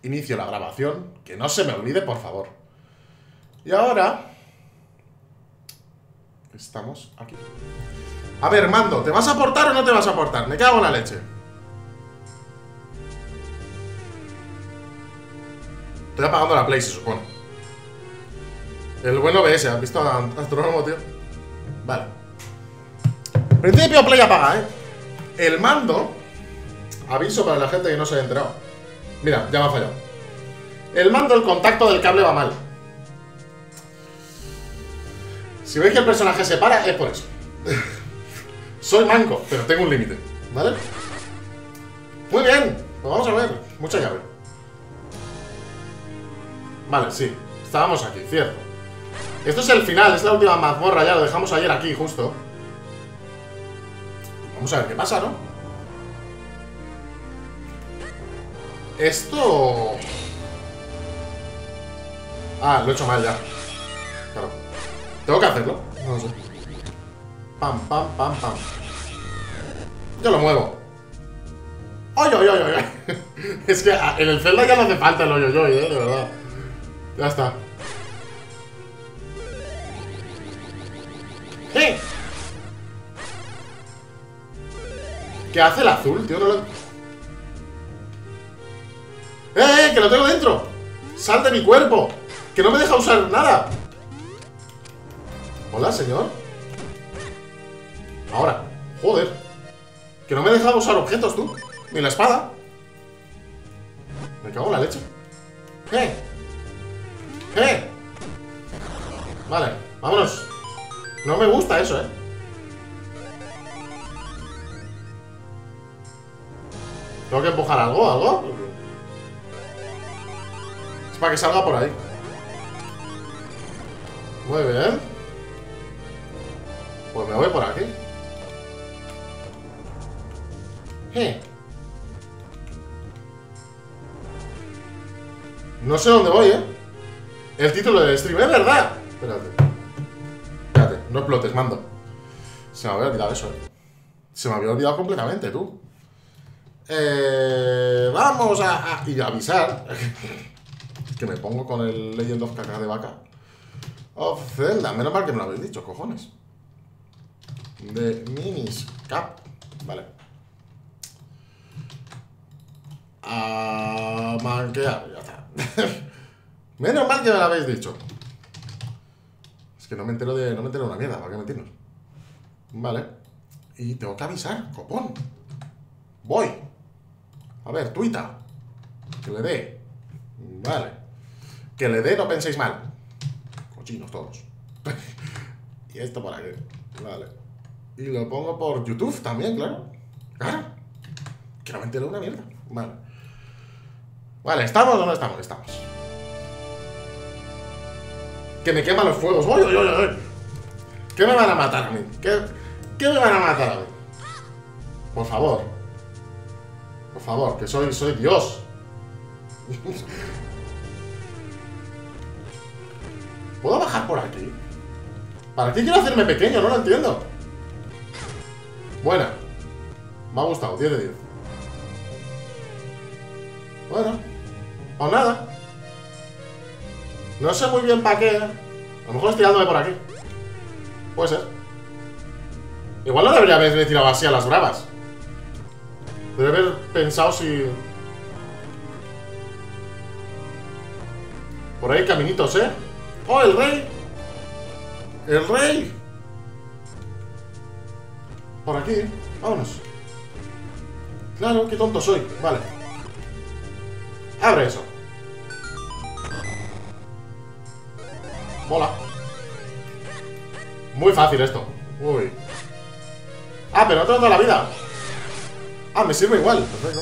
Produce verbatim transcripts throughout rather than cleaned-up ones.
inicio la grabación. Que no se me olvide, por favor. Y ahora... estamos aquí. A ver, Mando, ¿te vas a aportar o no te vas a aportar? Me cago en la leche. Estoy apagando la Play, se supone. El buen O B S, ¿has visto a Astrónomo, tío? Vale. Principio Play apaga, ¿eh? El mando... aviso para la gente que no se haya enterado. Mira, ya me ha fallado. El mando, el contacto del cable va mal. Si veis que el personaje se para, es por eso. Soy manco, pero tengo un límite, ¿vale? Muy bien, pues vamos a ver. Mucha llave. Vale, sí, estábamos aquí, cierto. Esto es el final, es la última mazmorra. Ya lo dejamos ayer aquí, justo. Vamos a ver qué pasa, ¿no? Esto... ah, lo he hecho mal ya. Claro. ¿Tengo que hacerlo? No lo sé. Pam, pam, pam, pam. Yo lo muevo. ¡Oy, oy, oy, oy! Es que en el Zelda ya no hace falta el oy, oy, oy, eh, de verdad. Ya está. ¡Eh! ¿Qué hace el azul, tío? No lo... ¡Eh, eh! ¡Que lo tengo dentro! ¡Sal de mi cuerpo! ¡Que no me deja usar nada! Hola, señor. Ahora. Joder. Que no me deja usar objetos, tú. Ni la espada. Me cago en la leche. ¡Eh! ¡Eh! Vale, vámonos. No me gusta eso, eh. Tengo que empujar algo, algo. Es para que salga por ahí. Muy bien. Pues me voy por aquí. ¿Eh? No sé dónde voy, ¿eh? El título del stream, es verdad. Espérate. Espérate, no explotes, mando. Se me había olvidado eso, ¿eh? Se me había olvidado completamente, tú. Eh, vamos a, a... y a avisar. Que me pongo con el Legend of Caca de Vaca. Of Zelda. Menos mal que me lo habéis dicho, cojones. De Minis Cap. Vale. A manquear, ya está. Menos mal que me lo habéis dicho. Es que no me entero de. No me entero de una mierda, ¿para qué mentirnos? Vale. Y tengo que avisar, copón. Voy. A ver, tuita. Que le dé. Vale. Que le dé, no penséis mal. Cochinos todos. Y esto por aquí. Vale. Y lo pongo por YouTube también, claro. Claro. Que no me entero de una mierda. Vale. Vale, ¿estamos o no estamos? Estamos. Que me queman los fuegos. ¡Oy, oy, oy, oy! ¿Qué me van a matar a mí? ¿Qué, ¿Qué me van a matar a mí? Por favor. Por favor, que soy, soy Dios. ¿Puedo bajar por aquí? ¿Para qué quiero hacerme pequeño? No lo entiendo. Buena. Me ha gustado, diez de diez. Bueno. O nada. No sé muy bien para qué. A lo mejor estoy tirándome por aquí. Puede ser. Igual no debería haberme tirado así a las bravas. Debería haber pensado si... por ahí caminitos, ¿eh? ¡Oh, el rey! ¡El rey! Por aquí, vámonos. Claro, qué tonto soy. Vale. Abre eso. Mola. Muy fácil esto. Uy. Ah, pero no tengo toda la vida. Ah, me sirve igual. Perfecto.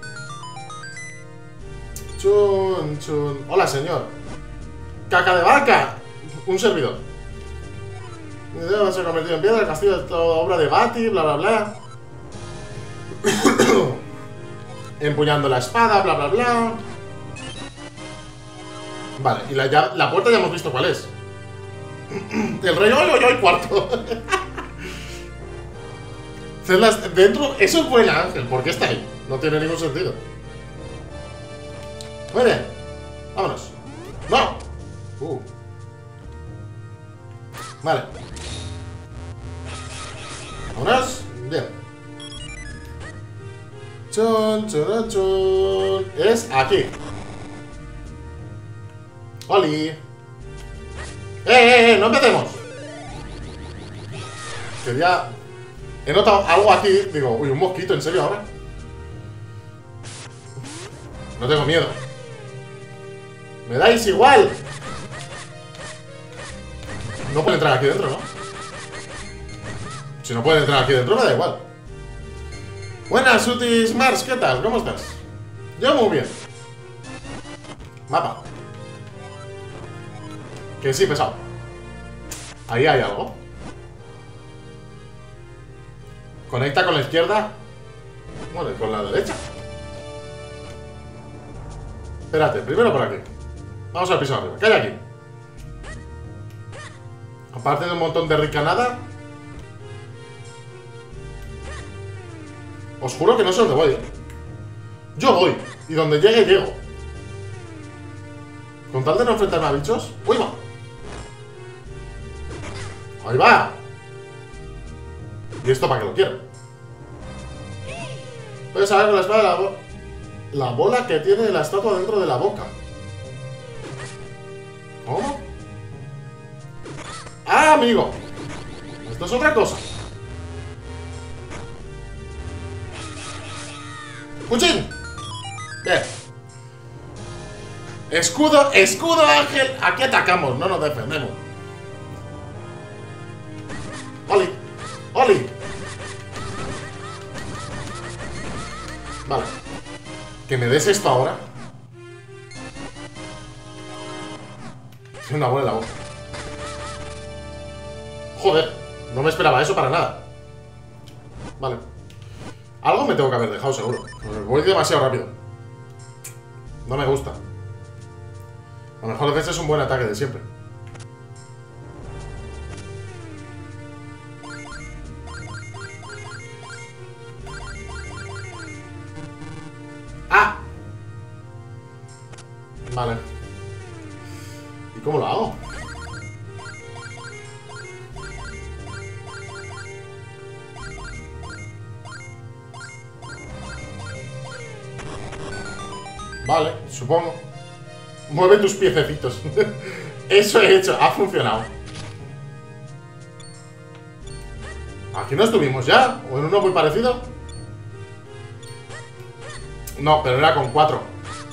Chun, chun. Hola, señor. Caca de vaca. Un servidor. Va a ser convertido en piedra. El castillo es toda obra de Bati. Bla, bla, bla. Empuñando la espada. Bla, bla, bla. Vale, y la, ya, la puerta ya hemos visto cuál es. El rey, hoy, hoy, hoy, cuarto. Dentro, eso es buen ángel. ¿Por qué está ahí? No tiene ningún sentido. Muy bien. Vámonos. ¡No! Uh. Vale. Vámonos. Bien. Chon, chon, chon. Es aquí. ¡Oli! ¡Eh, eh, eh! ¡No empecemos! Quería... He notado algo aquí. Digo, uy, un mosquito, ¿en serio ahora? No tengo miedo. ¡Me dais igual! No puede entrar aquí dentro, ¿no? Si no puede entrar aquí dentro, me da igual. Buenas, Utis Mars, ¿qué tal? ¿Cómo estás? Yo muy bien. Mapa. Que sí, pesado. Ahí hay algo. Conecta con la izquierda. Bueno, y con la derecha. Espérate, primero por aquí. Vamos al piso de arriba. ¿Qué hay aquí? Aparte de un montón de ricanada. Os juro que no sé dónde voy, ¿eh? Yo voy. Y donde llegue, llego. Con tal de no enfrentarme a bichos. ¡Uy, va! ¡Ahí va! ¿Y esto para qué lo quiero? Puedes saber con la espada la, bo la bola que tiene la estatua dentro de la boca. ¿Cómo? ¡Ah, amigo! Esto es otra cosa. ¡Cuchín! Bien. Escudo, escudo, ángel. Aquí atacamos, no nos defendemos. ¡Oli! ¡Oli! Vale. Que me des esto ahora. Es una bola en la boca. Joder, no me esperaba eso para nada. Vale. Algo me tengo que haber dejado, seguro. Voy demasiado rápido. No me gusta. A lo mejor este es un buen ataque de siempre. ¡Ah! Vale. ¿Y cómo lo hago? Vale, supongo. Mueve tus piececitos. Eso he hecho, ha funcionado. ¿Aquí no estuvimos ya? ¿O en uno muy parecido? No, pero era con cuatro.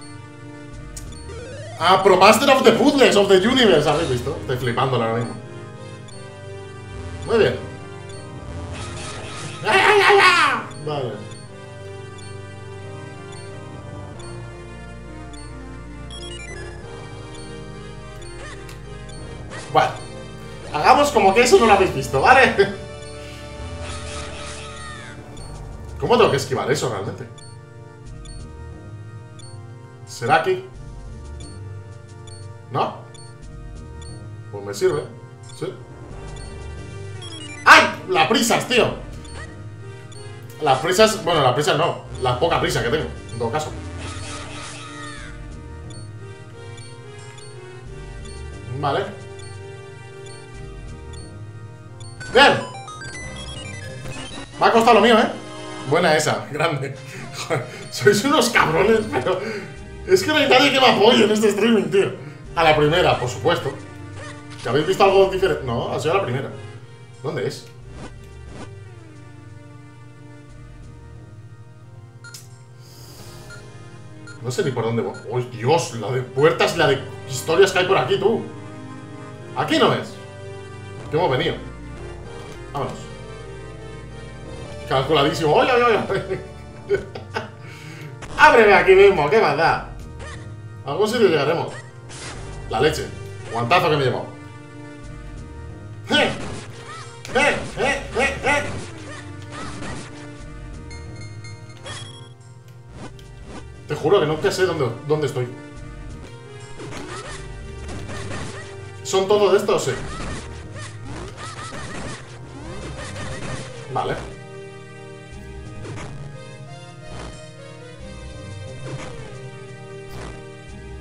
Ah, Pro Master of the Puzzles of the Universe. ¿Habéis visto? Estoy flipándolo ahora mismo. Muy bien. Vale. Bueno, hagamos como que eso no lo habéis visto, ¿vale? ¿Cómo tengo que esquivar eso realmente? ¿Será aquí? ¿No? Pues me sirve. ¿Sí? ¡Ay! ¡Las prisas, tío! Las prisas... Bueno, las prisas no. La poca prisa que tengo, en todo caso. Vale. ¡Bien! Me ha costado lo mío, ¿eh? Buena esa, grande. Joder, sois unos cabrones, pero... Es que no hay nadie que me apoye en este streaming, tío. A la primera, por supuesto. ¿Que habéis visto algo diferente? No, ha sido la primera. ¿Dónde es? No sé ni por dónde voy. ¡Oh, Dios! La de puertas y la de historias que hay por aquí, tú. Aquí no es. Que hemos venido. Vámonos. Calculadísimo. ¡Oye, oye, oye! ¡Ábreme aquí mismo! ¿Qué más da? A algún sitio llegaremos. La leche. Guantazo que me he llevado. ¡Eh! ¡Eh! ¡Eh! ¡Eh! ¡Eh! Te juro que nunca sé dónde, dónde estoy. ¿Son todos de estos? Sí. Vale.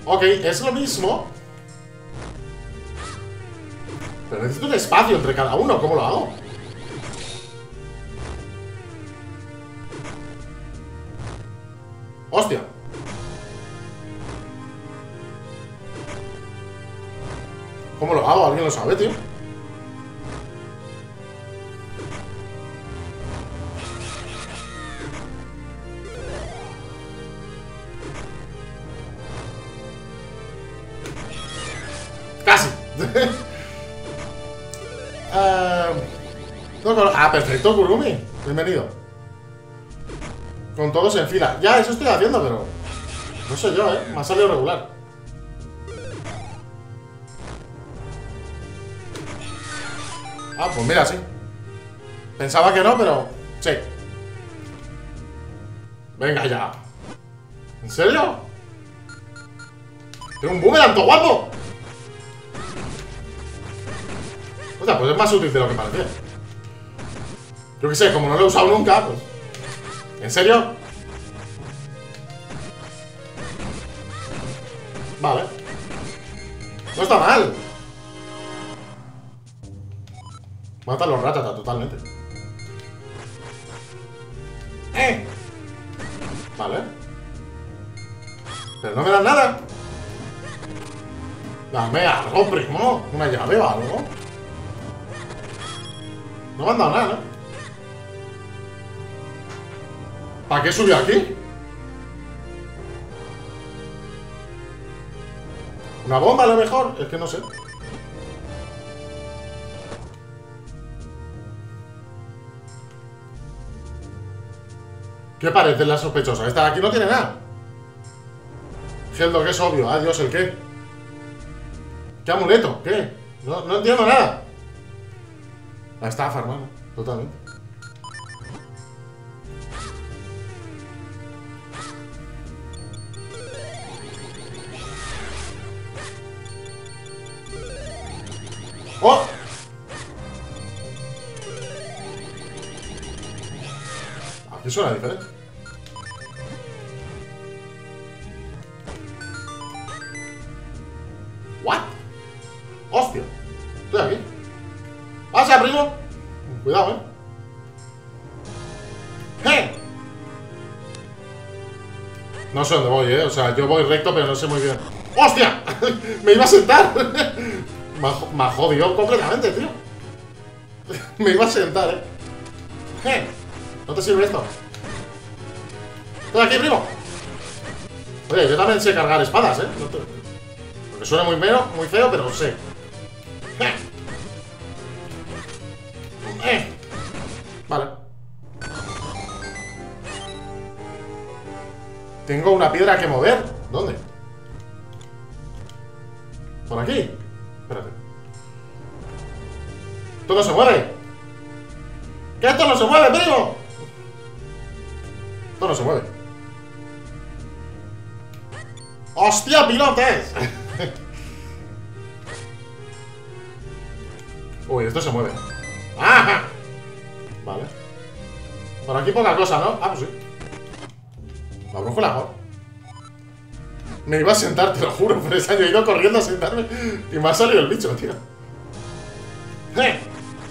Ok, es lo mismo. Pero necesito un espacio entre cada uno. ¿Cómo lo hago? ¡Hostia! ¿Cómo lo hago? ¿Alguien lo sabe, tío? Casi. uh, no, no, ah, perfecto, Kurumi. Bienvenido. Con todos en fila. Ya, eso estoy haciendo, pero... no sé yo, ¿eh? Me ha salido regular. Ah, pues mira, sí. Pensaba que no, pero... sí. Venga ya. ¿En serio? Tengo un boomerang, todo guapo. O sea, pues es más útil de lo que parecía. Yo qué sé, como no lo he usado nunca, pues... ¿en serio? Vale. No está mal. Mata a los Ratata totalmente. ¡Eh! Vale. Pero no me dan nada. Dame algo, primo. Una llave o algo. No me han dado nada, ¿no? ¿Para qué subió aquí? ¿Una bomba a lo mejor? Es que no sé. ¿Qué parece la sospechosa? Esta de aquí no tiene nada. Geldo, que es obvio. Adiós, ¿el qué? ¿Qué amuleto? ¿Qué? No, no entiendo nada. La estafa, hermano. Totalmente. ¡Oh! Aquí suena diferente. ¿What? ¡Hostia! Estoy aquí. ¡Pasa, primo! Cuidado, ¿eh? ¡Eh! No sé dónde voy, ¿eh? O sea, yo voy recto, pero no sé muy bien. ¡Hostia! ¡Me iba a sentar! Me ha jodido completamente, tío. Me iba a sentar, ¿eh? ¡Eh! ¿No te sirve esto? ¡Estoy aquí, primo! Oye, yo también sé cargar espadas, ¿eh? No te... porque suena muy feo, muy feo, pero sé. ¡Eh! ¡Eh! Vale. Tengo una piedra que mover. ¿Dónde? ¿Por aquí? Espérate. ¡Esto no se mueve! ¡Que esto no se mueve, primo! Esto no se mueve. ¡Hostia, pilotes! Uy, esto se mueve. ¡Ah! Vale. Por aquí poca cosa, ¿no? Ah, pues sí. La brújula, ¿no? Me iba a sentar, te lo juro, por ese año he ido corriendo a sentarme y me ha salido el bicho, tío. ¡Eh!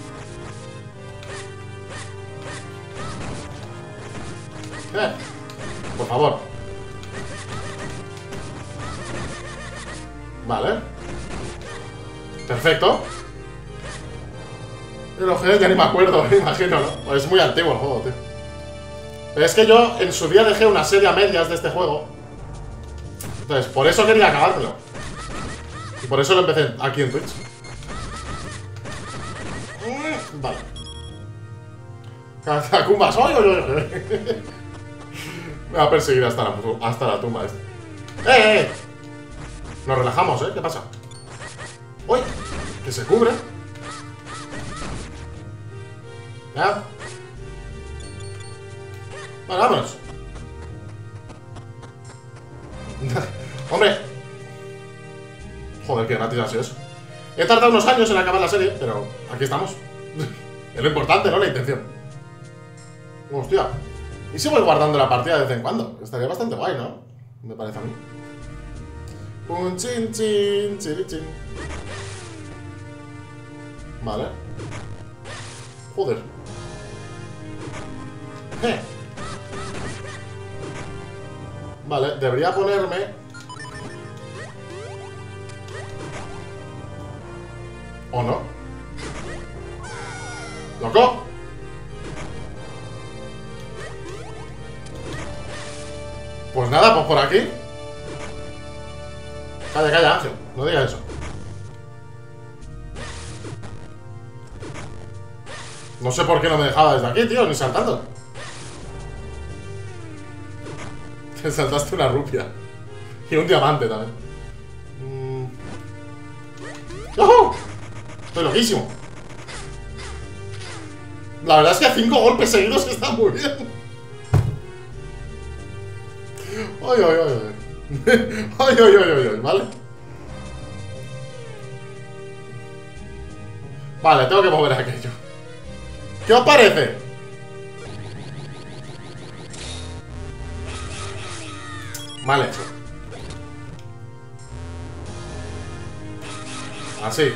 ¡Eh! Por favor. Vale. Perfecto. El ojeo ya ni me acuerdo, me imagino, ¿no? Pues es muy antiguo el juego, tío. Pero es que yo en su día dejé una serie a medias de este juego. Entonces, por eso quería acabármelo. Y por eso lo empecé aquí en Twitch. Vale. Catacumbas, ¡oy, oy, oy! Me va a perseguir hasta la, hasta la tumba este. ¡Eh, eh! Nos relajamos, ¿eh? ¿Qué pasa? ¡Uy! Que se cubre. ¿Ya? Vale, vámonos. Hombre. Joder, qué gratis ha sido eso. He tardado unos años en acabar la serie, pero aquí estamos. Es lo importante, ¿no? La intención. Hostia. ¿Y si voy guardando la partida de vez en cuando? Estaría bastante guay, ¿no? Me parece a mí. Un chin chin, chiri chin. Vale. Joder. Eh. Vale, debería ponerme... ¿O no? ¡Loco! Pues nada, pues por aquí. Calla, calla, Ángel, no digas eso. No sé por qué no me dejaba desde aquí, tío, ni saltando. Te saltaste una rupia. Y un diamante también. Mm. ¡Oh! Estoy loquísimo. La verdad es que a cinco golpes seguidos está muy bien. Ay, ay, ay, ay. Ay, ay, ay, ay, ay, ¿vale? Vale, tengo que mover aquello. ¿Qué os parece? Mal hecho. Así.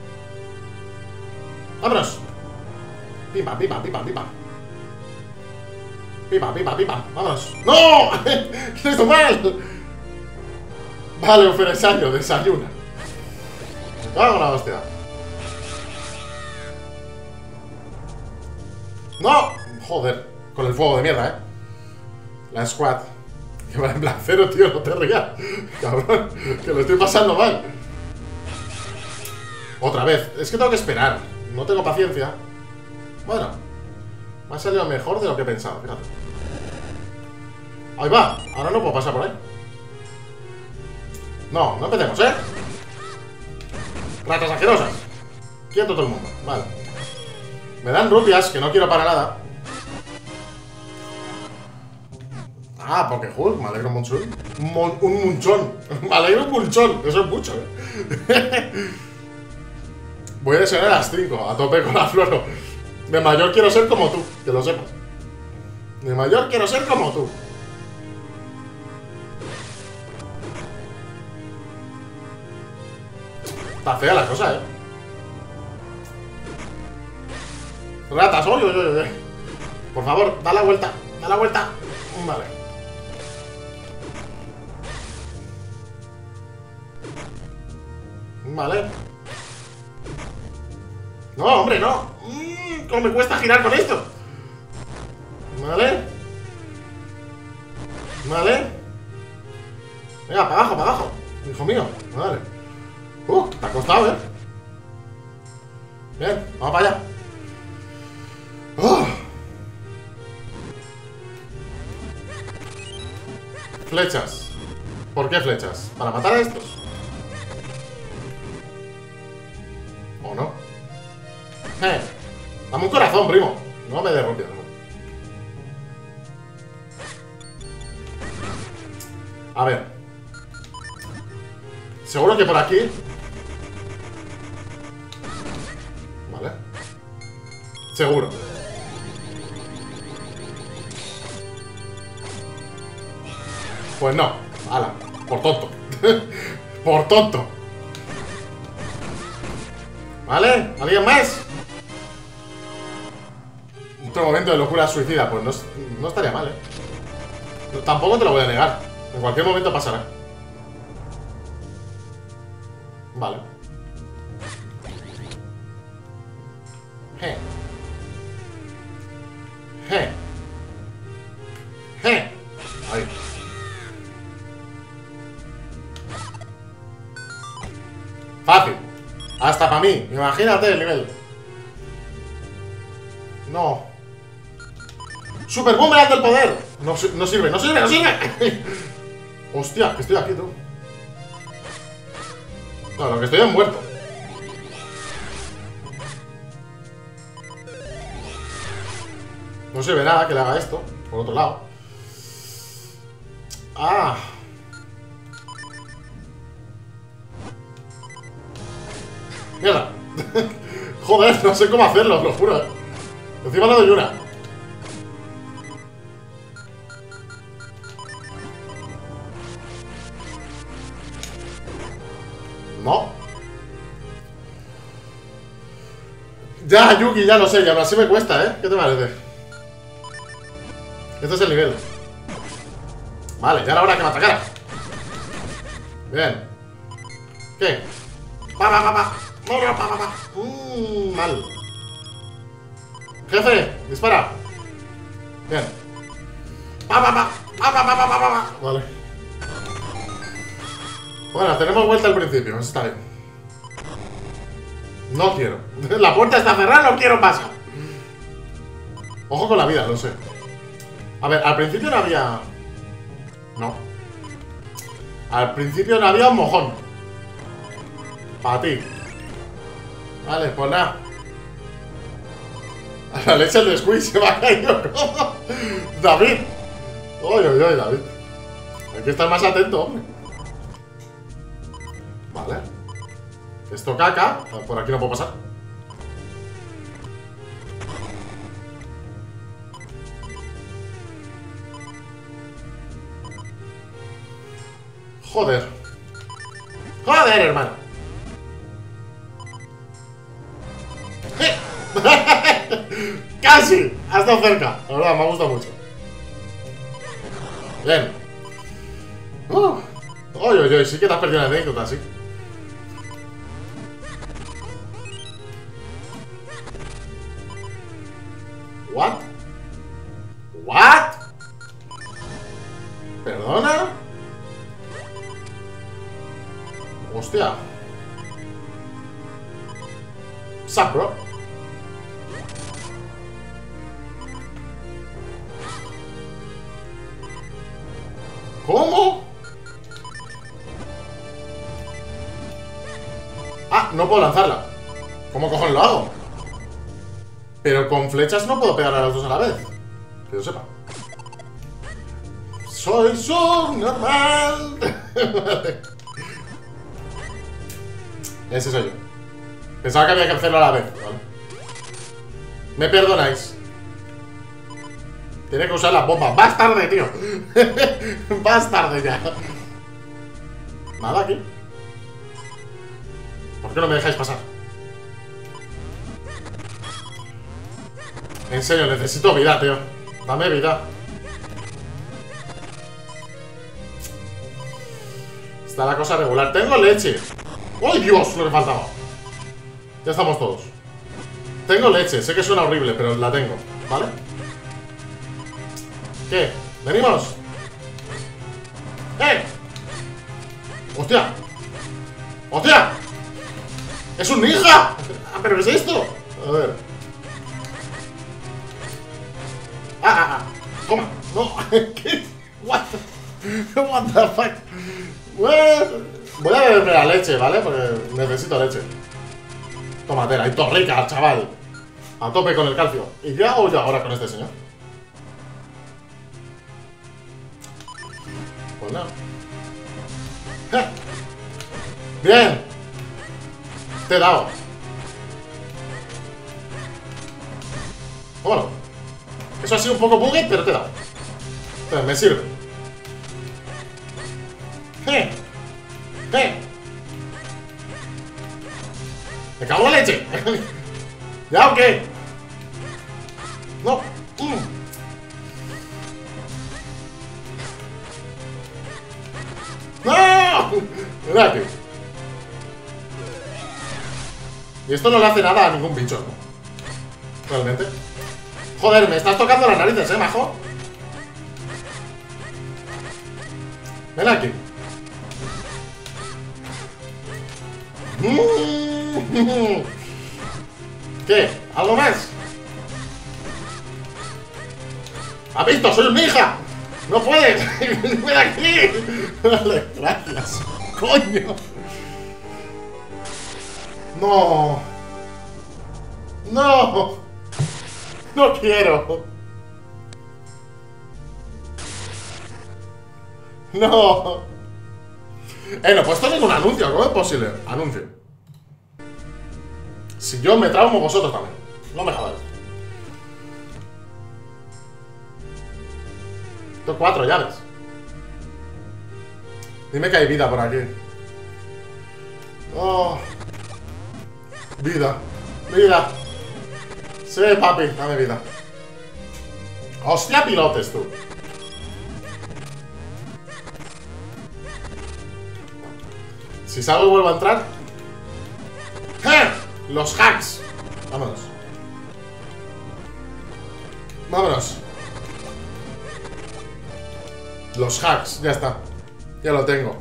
¡Vámonos! Pipa, pipa, pipa, pipa. Pipa, pipa, pipa. ¡Vámonos! ¡No! ¡Lo hizo mal! Vale, un feresario, desayuna. Me cago en la hostia. ¡No! Joder, con el fuego de mierda, eh. La squad. Que va en plan cero, tío, no te rías. Cabrón, que lo estoy pasando mal. Otra vez, es que tengo que esperar. No tengo paciencia. Bueno, me ha salido mejor de lo que pensaba, fíjate. Ahí va, ahora no puedo pasar por ahí. No, no empecemos, ¿eh? Ratas asquerosas. Quieto todo el mundo, vale. Me dan rupias, que no quiero para nada. Ah, porque Hulk, me alegro mucho. Mon, un munchón. Me alegro un munchón, eso es mucho, ¿eh? Voy a desear a las cinco, a tope con la floro. De mayor quiero ser como tú, que lo sepas. De mayor quiero ser como tú. Está fea la cosa, eh. Ratas, oye, oye, oye. Por favor, da la vuelta, da la vuelta. Vale. Vale. No, hombre, no. Mm, ¿Cómo me cuesta girar con esto? Vale. Vale. Venga, para abajo, para abajo. Hijo mío, vale. Uh, te ha costado, ¿eh? Bien, vamos para allá. Uh. Flechas. ¿Por qué flechas? ¿Para matar a estos? ¿O no? Eh, dame un corazón, primo. No me derrupes. A ver. Seguro que por aquí. Vale. Seguro. Pues no. Ala, por tonto. Por tonto. ¿Vale? ¿Alguien más? Otro momento de locura suicida. Pues no, no estaría mal, ¿eh? No, tampoco te lo voy a negar. En cualquier momento pasará. Vale. Je. Je. Je. Ahí. Fácil. Hasta para mí. Imagínate el nivel. No. Super boomerang del poder. No, no sirve, no sirve, no sirve. Hostia, que estoy aquí, tú. No, lo que estoy es muerto. No sirve nada que le haga esto. Por otro lado. Ah. Mierda. Joder, no sé cómo hacerlo, os lo juro, eh. Encima le doy una. No. Ya, Yuki, ya lo sé, ya así me cuesta, ¿eh? ¿Qué te parece? Este es el nivel. Vale, ya era hora que me atacara. Bien. ¿Qué? Pa, pa, pa, pa. No, no, pa, pa, pa. Mm, mal. Jefe, dispara. Bien. Pa, pa, pa. Pa, pa, pa, pa, pa, pa. Vale. Bueno, tenemos vuelta al principio, eso está bien. No quiero. La puerta está cerrada, no quiero pasar. Ojo con la vida, lo sé. A ver, al principio no había... No. Al principio no había un mojón. Para ti. Vale, pues nada. A la leche del squeeze se va a caer. David. Oye, oye, oye, David. Hay que estar más atento, hombre. Vale. Esto caca. Por aquí no puedo pasar. Joder. Joder, hermano. Casi. Ha estado cerca. La verdad, me ha gustado mucho. Bien. Uh. Oye, oye, sí que te has perdido la anécdota, sí. What? What? ¿Perdona? Hostia. Sup, bro. ¿Cómo? Ah, no puedo lanzarla. ¿Cómo cojones lo hago? Pero con flechas no puedo pegar a los dos a la vez. Que yo sepa. Soy subnormal. Vale. Ese soy yo. Pensaba que había que hacerlo a la vez, ¿vale? Me perdonáis. Tiene que usar las bombas. Vas tarde, tío. Vas tarde ya. Nada aquí. ¿Por qué no me dejáis pasar? En serio, necesito vida, tío. Dame vida. Está la cosa regular. Tengo leche. ¡Ay, Dios! Lo que faltaba. Ya estamos todos. Tengo leche. Sé que suena horrible, pero la tengo. ¿Vale? ¿Qué? ¿Venimos? ¡Eh! ¡Hostia! ¡Hostia! ¡Es un ninja! ¿Pero qué es esto? A ver. ¡Ah, ah, ah! ¡Toma! ¡No! ¿Qué? ¿What the, what the fuck? Well, voy a beberme la leche, ¿vale? Porque necesito leche. Tomatera, y torrica, chaval. A tope con el calcio. ¿Y qué hago yo ahora con este señor? Pues nada. ¡Ja! ¡Bien! Te he dado. Bueno. Eso ha sido un poco buggy, pero te he dado. Entonces, me sirve. ¡Eh! ¡Eh! ¡Me cago en la leche! ¿Ya o qué? No. Mm. ¡No! Mira aquí. Y esto no le hace nada a ningún bicho, ¿no? Realmente. Joder, me estás tocando las narices, ¿eh, majo? Ven aquí. ¿Qué? ¿Algo más? ¿Has visto? ¡Soy un ninja! ¡No puedes! ¡Ven aquí! Vale, gracias. ¡Coño! ¡No! ¡No! ¡No quiero! ¡No! Eh, no he puesto ningún anuncio, ¿cómo es posible? Anuncio. Si yo me traumo, vosotros también. No me jodáis. Tengo cuatro llaves. Dime que hay vida por aquí. Oh. Vida. Vida. Sí, papi, dame vida. Hostia, pilotes, tú. Si salgo y vuelvo a entrar. ¡Eh! Los hacks. Vámonos. Vámonos. Los hacks, ya está. Ya lo tengo.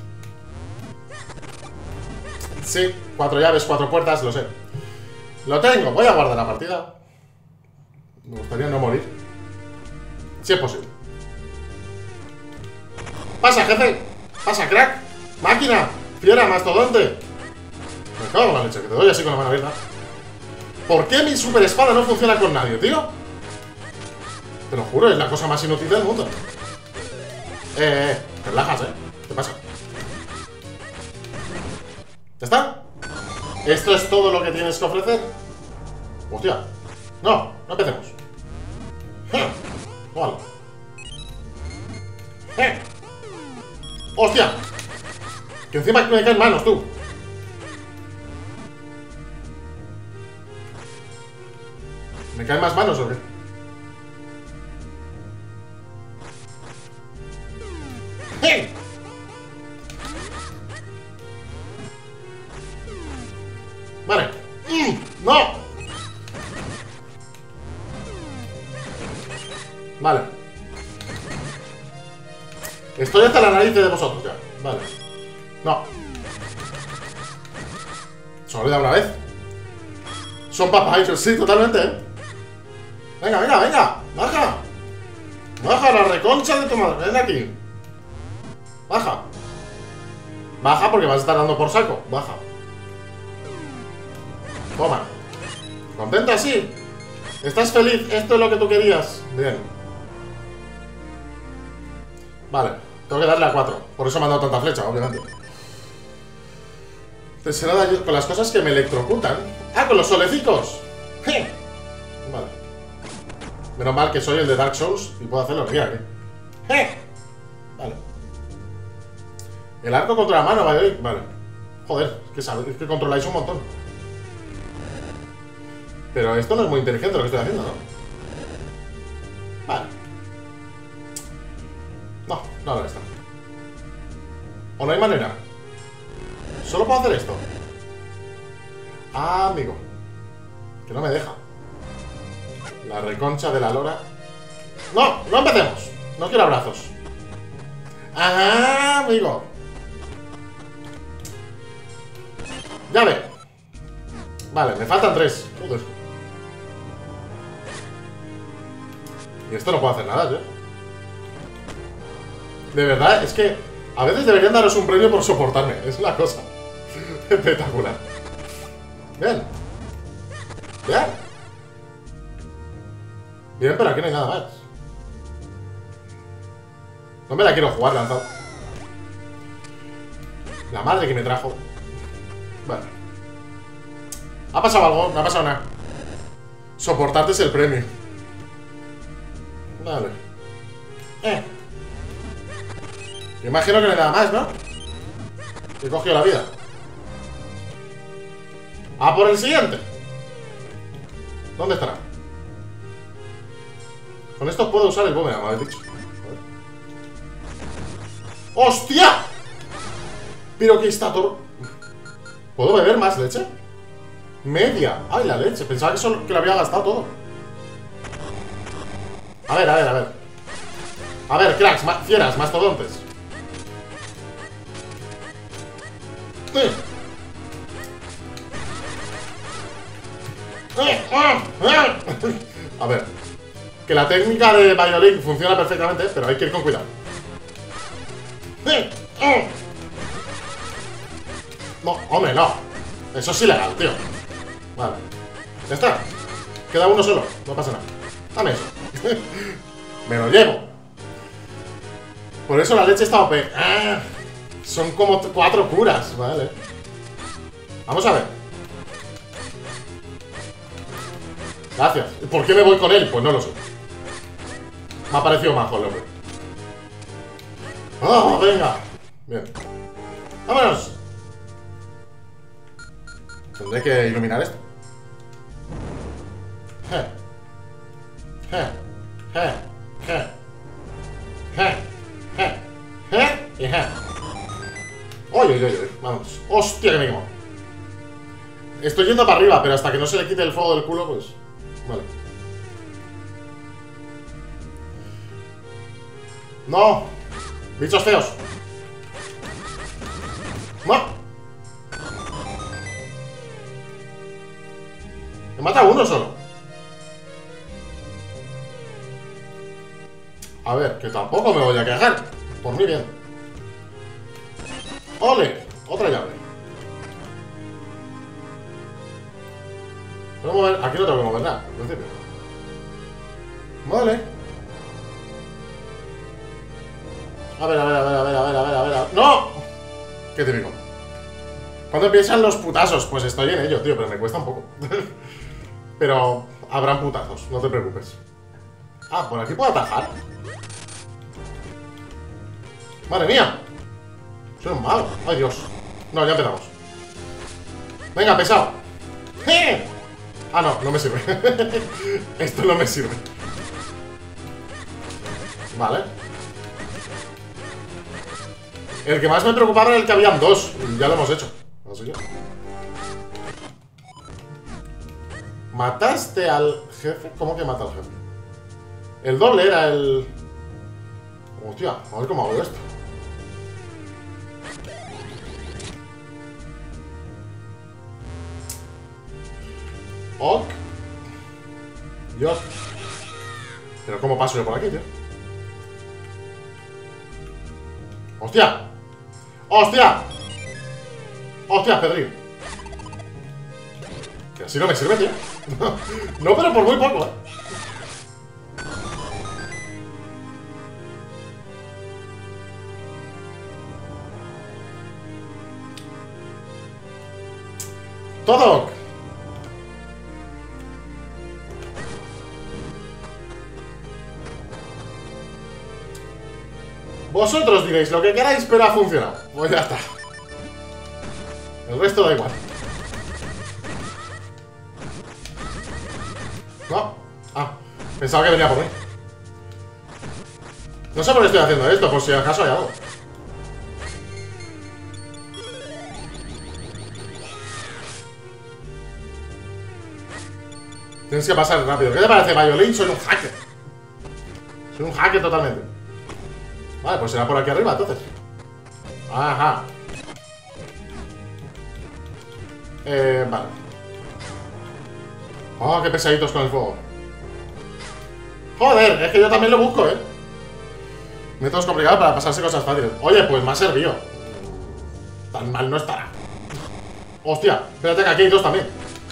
Sí, cuatro llaves, cuatro puertas, lo sé. Lo tengo, voy a guardar la partida. Me gustaría no morir. Si es posible. Pasa, jefe. Pasa, crack. Máquina. Fiera, mastodonte. Me cago en la leche, que te doy así con la mano abierta. ¿Por qué mi super espada no funciona con nadie, tío? Te lo juro, es la cosa más inútil del mundo. Eh, eh, te relajas, eh. ¿Qué pasa? ¿Ya está? ¿Esto es todo lo que tienes que ofrecer? Hostia. No, no empecemos. ¡Eh! Vale. ¡Eh! ¡Hostia! Que encima me caen manos, tú. ¿Me caen más manos o qué? ¡Eh! Vale. Mm, ¡no! Vale. Estoy hasta la nariz de vosotros ya. Vale. No. Se me olvida una vez. Son papayos, sí, totalmente, ¿eh? Venga, venga, venga. Baja. Baja la reconcha de tu madre. Ven aquí. Baja. Baja porque vas a estar dando por saco. Baja. Toma. ¿Contenta? Sí. ¿Estás feliz? Esto es lo que tú querías. Bien. Vale. Tengo que darle a cuatro. Por eso me han dado tanta flecha, obviamente. Te será daño con las cosas que me electrocutan. ¡Ah, con los solecicos! ¡Je! Vale. Menos mal que soy el de Dark Souls y puedo hacer lo que quiera, ¿eh? ¡Je! Vale. El arco contra la mano, vale. Vale. Joder, es que, sabe, es que controláis un montón. Pero esto no es muy inteligente lo que estoy haciendo, ¿no? Vale. No, no, no está. ¿O no hay manera? Solo puedo hacer esto. Ah, amigo. Que no me deja. La reconcha de la lora. No, no empecemos. No quiero abrazos. Ah, amigo. Llave. Vale, me faltan tres. Joder. Y esto no puedo hacer nada, ¿eh? De verdad, es que a veces deberían daros un premio por soportarme. Es una cosa espectacular. Bien. Bien. Bien, pero aquí no hay nada más. No me la quiero jugar lanzado. La madre que me trajo. Bueno. ¿Ha pasado algo? No ha pasado nada. Soportarte es el premio. Vale. Eh. Imagino que no hay nada más, ¿no? He cogido la vida. ¡A por el siguiente! ¿Dónde estará? Con esto puedo usar el boomerang, me habéis dicho. ¡Hostia! Pero que está todo... ¿Puedo beber más leche? Media. ¡Ay, la leche! Pensaba que, solo, que lo había gastado todo. A ver, a ver, a ver. A ver, cracks, ma fieras, mastodontes. Sí. A ver. Que la técnica de Biolink funciona perfectamente, pero hay que ir con cuidado. No, hombre, no. Eso es ilegal, tío. Vale. Ya está. Queda uno solo, no pasa nada. Dame eso. Me lo llevo. Por eso la leche está O P. Ah, son como cuatro curas, vale. Vamos a ver. Gracias. ¿Por qué me voy con él? Pues no lo sé. Me ha parecido majo el hombre. ¡Oh, venga! Bien. ¡Vámonos! Tendré que iluminar esto. Je. Je. Je. Je. Je. Je. Je. Y je. Oye, oye, oye. Vamos. Hostia, que me quemo. Estoy yendo para arriba, pero hasta que no se le quite el fuego del culo, pues... Vale. ¡No! ¡Bichos feos! ¡No! Me mata uno solo. A ver, que tampoco me voy a quejar. Por mí bien. ¡Ole! Otra llave. Puedo mover... Aquí no tengo que mover nada, en principio. Vale. A ver, a ver, a ver, a ver, a ver, a ver, a ver. ¡No! Qué típico. ¿Cuándo empiezan los putazos? Pues estoy en ello, tío, pero me cuesta un poco. Pero habrán putazos, no te preocupes. Ah, por aquí puedo atajar. ¡Madre mía! Soy un mago. ¡Ay, Dios! No, ya empezamos. Venga, pesado. ¡Eh! Ah, no, no me sirve. Esto no me sirve. Vale. El que más me preocupaba era el que habían dos. Y ya lo hemos hecho. Así que... ¿Mataste al jefe? ¿Cómo que mata al jefe? El doble era el... Hostia, a ver cómo hago esto. Ok. Dios. Pero ¿cómo paso yo por aquí, tío? ¡Hostia! ¡Hostia! ¡Hostia, Pedrín! Que así no me sirve, tío. No, pero por muy poco, eh. ¡Todo! Vosotros diréis lo que queráis, pero ha funcionado. Pues ya está. El resto da igual. No. Ah, pensaba que venía por mí. No sé por qué estoy haciendo esto, por si acaso hay algo. Tienes que pasar rápido. ¿Qué te parece, Violín? Soy un hacker. Soy un hacker totalmente. Vale, pues será por aquí arriba, entonces. Ajá. Eh, vale. Oh, qué pesaditos con el fuego. Joder, es que yo también lo busco, eh. Métodos complicados para pasarse cosas fáciles. Oye, pues me ha servido. Tan mal no estará. Hostia, espérate que aquí hay dos también.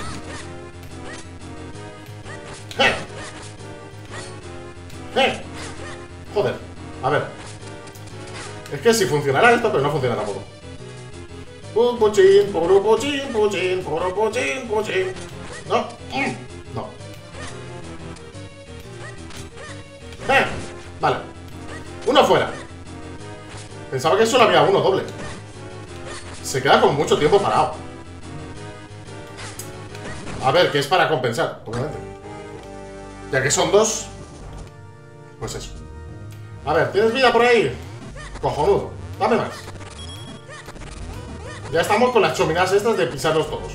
¡Eh! ¡Eh! Joder, a ver. Es que si funcionara esto, pero no funciona tampoco. Pum, puchín, puro puchín, puchín, puro puchín, puchín. No, mm, no. ¡Eh! Vale. Uno fuera. Pensaba que solo había uno doble. Se queda con mucho tiempo parado. A ver, que es para compensar, obviamente. Ya que son dos. Pues eso. A ver, ¿tienes vida por ahí? Cojonudo, dame más. Ya estamos con las chominas estas de pisarlos todos.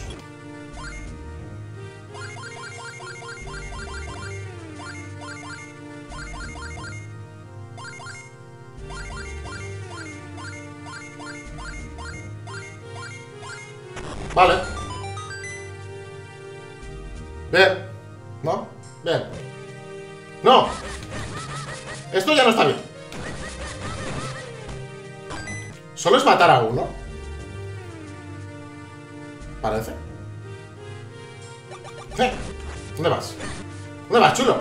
Vale. Bien. ¿No? Bien. ¡No! Esto ya no está bien. Solo es matar a uno. Parece. ¿Eh? ¿Dónde vas? ¿Dónde vas, chulo?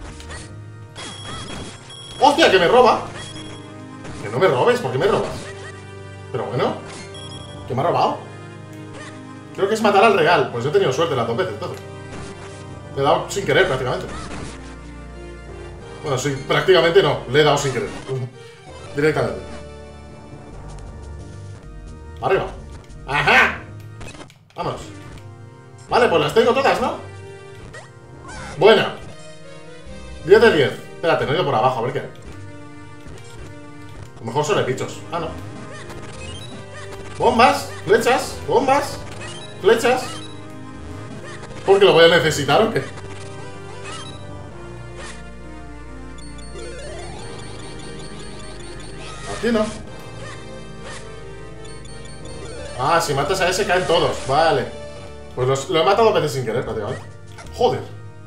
¡Hostia, que me roba! Que no me robes, ¿por qué me robas? Pero bueno, ¿qué me ha robado? Creo que es matar al real. Pues he tenido suerte las dos veces, entonces. Le he dado sin querer, prácticamente. Bueno, sí, prácticamente no. Le he dado sin querer. Directamente. Arriba. ¡Ajá! Vámonos. Vale, pues las tengo todas, ¿no? Bueno. diez de diez. Espérate, no he ido por abajo, a ver qué. A lo mejor son bichos. Ah, no. Bombas, flechas, bombas, flechas. ¿Porque lo voy a necesitar o qué? Aquí no. Ah, si matas a ese caen todos. Vale. Pues los, lo he matado veces sin querer, prácticamente. Joder.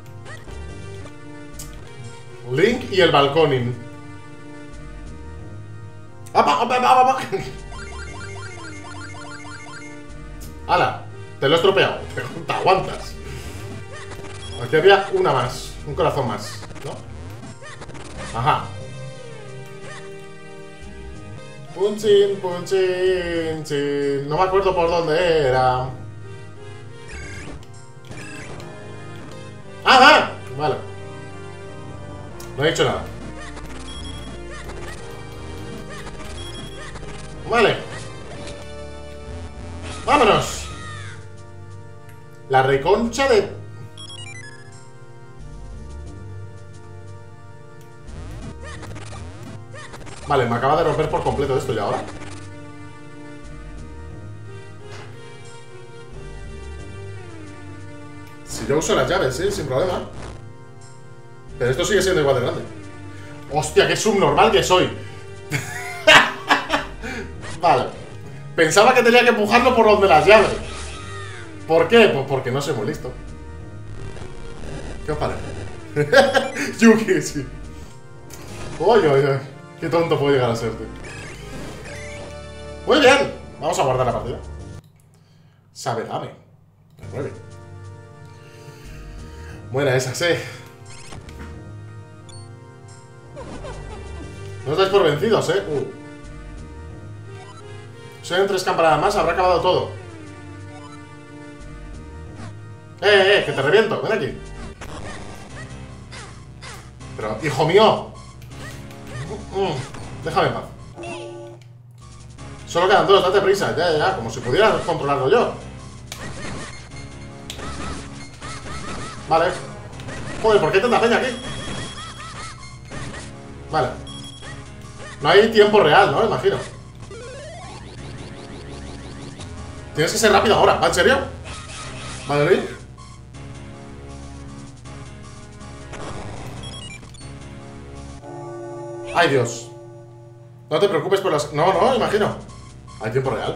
Link y el balconing. ¡Apa, apa, apa, apa! ¡Hala! Te lo he estropeado. Te aguantas. Aquí había una más. Un corazón más, ¿no? Ajá. Punchin, punchin, chin. No me acuerdo por dónde era. ¡Ajá! Vale. No he dicho nada. Vale. ¡Vámonos! La reconcha de... Vale, me acaba de romper por completo esto. ¿Y ahora? Si yo uso las llaves, sí, sin problema. Pero esto sigue siendo igual de grande. ¡Hostia, qué subnormal que soy! Vale. Pensaba que tenía que empujarlo por donde las llaves. ¿Por qué? Pues porque no soy muy listo. ¿Qué os parece? Yuki, sí. Oye, oye, qué tonto puede llegar a ser, tío. Muy bien. Vamos a guardar la partida. Sabe, dame. nueve. Buena esa, sí. No os dais por vencidos, eh. Uh. Si en tres campanadas más, habrá acabado todo. Eh, eh, que te reviento. Ven aquí. Pero, hijo mío. Mm, déjame en paz. Solo quedan dos, date prisa. Ya, ya, ya. Como si pudiera controlarlo yo. Vale. Joder, ¿por qué hay tanta peña aquí? Vale. No hay tiempo real, ¿no? Imagino. Tienes que ser rápido ahora. ¿En serio? Vale. Ay, Dios. No te preocupes por las... No, no, imagino. Hay tiempo real.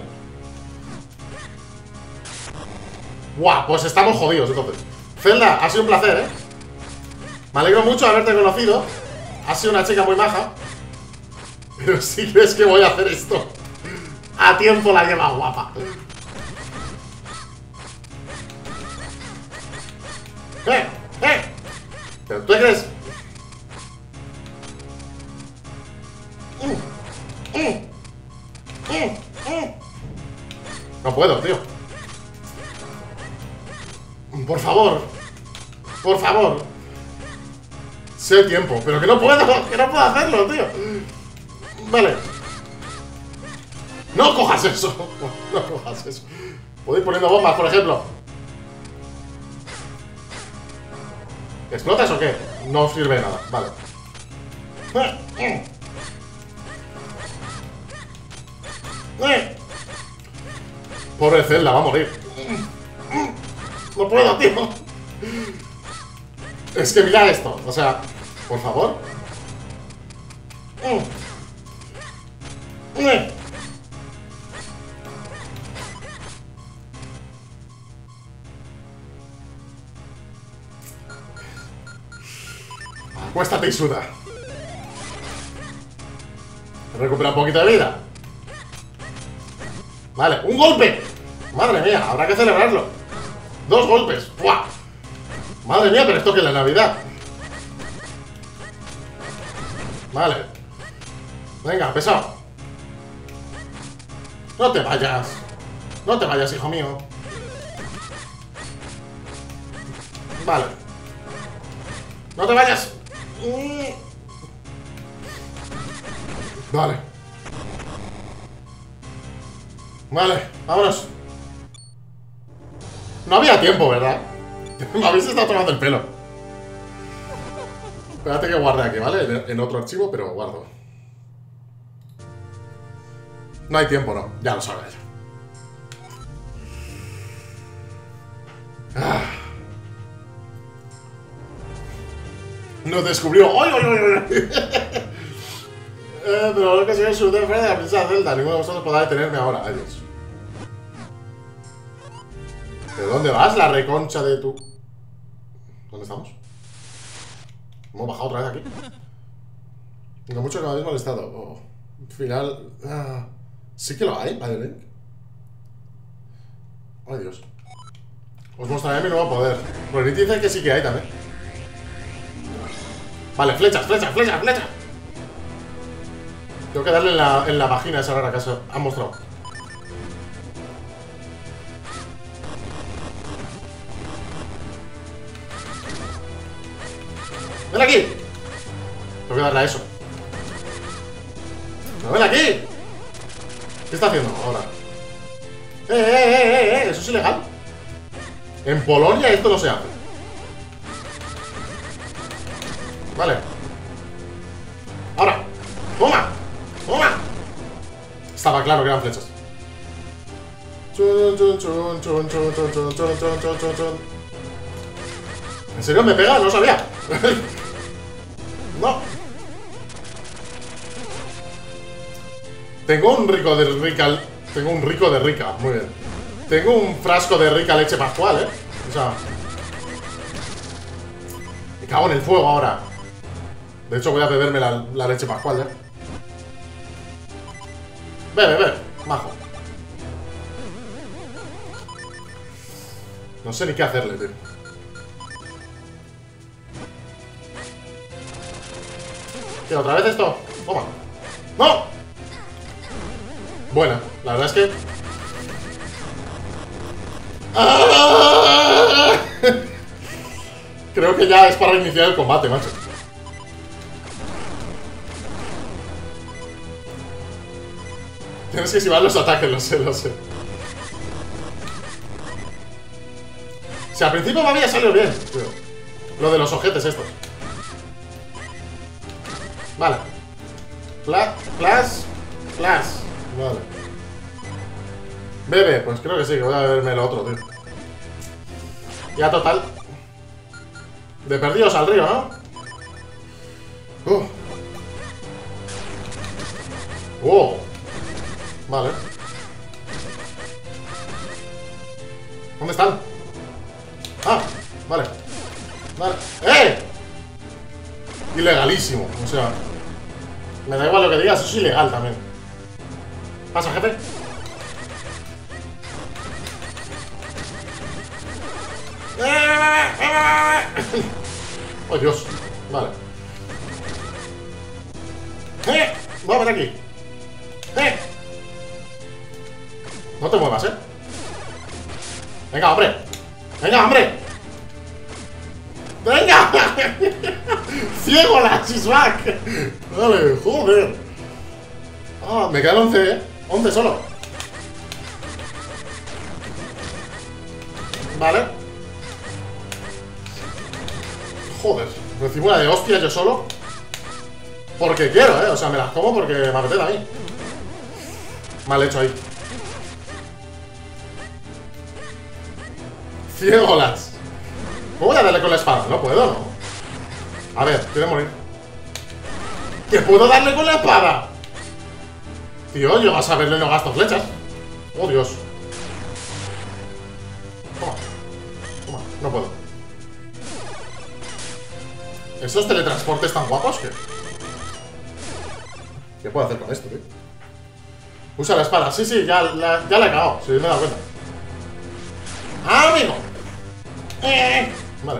Guau, pues estamos jodidos entonces. Zelda, ha sido un placer, ¿eh? Me alegro mucho de haberte conocido. Has sido una chica muy maja. Pero si crees que voy a hacer esto a tiempo la lleva guapa. ¡Eh! ¡Eh! ¿Pero tú crees? Mm, mm, mm, mm. No puedo, tío. Por favor. Por favor. Sé tiempo, pero que no puedo. Que no puedo hacerlo, tío. Vale. No cojas eso. No cojas eso. Puedo ir poniendo bombas, por ejemplo. ¿Explotas o qué? No sirve de nada. Vale. Pobre Zelda, va a morir. No puedo, tío. Es que mirad esto. O sea, por favor. Acuéstate y suda. Recupera un poquito de vida. Vale, un golpe. Madre mía, habrá que celebrarlo. Dos golpes. ¡Buah! Madre mía, pero esto que es la Navidad. Vale. Venga, pesado. No te vayas. No te vayas, hijo mío. Vale. No te vayas. Vale. Vale, vámonos. No había tiempo, ¿verdad? Me habéis estado tomando el pelo. Espérate que guarde aquí, ¿vale? En, en otro archivo, pero guardo. No hay tiempo, no. Ya lo sabes. Ah. Nos descubrió. ¡Ay, ay, ay, ay! eh, pero lo que soy el sur de frente de la princesa Zelda. Ninguno de vosotros podrá detenerme ahora. Adiós. ¿De dónde vas, la reconcha de tu...? ¿Dónde estamos? Hemos bajado otra vez aquí. Tengo mucho que me habéis molestado. Oh. Final... Ah. Sí que lo hay, ¿vale, Link? Ay, Dios. Os mostraré mi nuevo poder. Pues Niti dice que sí que hay también. Vale, flechas, flechas, flechas, flechas. Tengo que darle en la, en la vagina esa rara que se han mostrado. ¡Ven aquí! Tengo que darle a eso. ¡No, ven aquí! ¿Qué está haciendo ahora? ¡Eh, eh, eh, eh! eh! ¿Eso es ilegal? En Polonia esto no se hace. Vale. Ahora. ¡Toma! ¡Toma! Estaba claro que eran flechas. Chun, chun, chun, chun, chun, chun, chun, chun, chun, chun, chun, chun. ¿En serio me pega? No sabía. No. Tengo un rico de rica. Tengo un rico de rica. Muy bien. Tengo un frasco de rica leche pascual, eh. O sea. Me cago en el fuego ahora. De hecho voy a beberme la, la leche pascual, eh. Bebe, bebe, majo. No sé ni qué hacerle, tío. ¿Qué, otra vez esto? Toma. ¡No! Bueno, la verdad es que... ¡Ah! Creo que ya es para iniciar el combate, macho. Tienes que esquivar los ataques, lo sé, lo sé. Si al principio me había salido bien, tío. Lo de los ojetes estos. Vale. Flash, flash, flash. Vale. Bebe, pues creo que sí, que voy a beberme el otro, tío. Ya total. De perdidos al río, ¿no? Uh. Oh. Vale. ¿Dónde están? Ah, vale. Vale. ¡Eh! Ilegalísimo, o sea. Me da igual lo que digas, eso es ilegal también. Pasa, jefe. ¡Oh, Dios! Vale. ¡Eh! ¡Va a ver aquí! ¡Eh! No te muevas, ¿eh? ¡Venga, hombre! ¡Venga, hombre! ¡Venga! ¡Ciego la chisback! Vale, joder. Ah, me quedan once, ¿eh? once solo. Vale. Joder, recibo una de hostia yo solo. Porque quiero, ¿eh? O sea, me las como porque me apetece a mí. Mal hecho ahí. Ciegolas. ¿Cómo voy a darle con la espada? No puedo, ¿no? A ver, quiere morir. ¿Que puedo darle con la espada? Tío, yo vas a verle, no gasto flechas. Oh, Dios. Toma. Toma, no puedo. ¿Esos teletransportes tan guapos que? ¿Qué puedo hacer con esto, tío? Usa la espada. Sí, sí, ya la, ya la he cagado. Sí, me he dado cuenta. ¡Ah, amigo! Eh. Vale.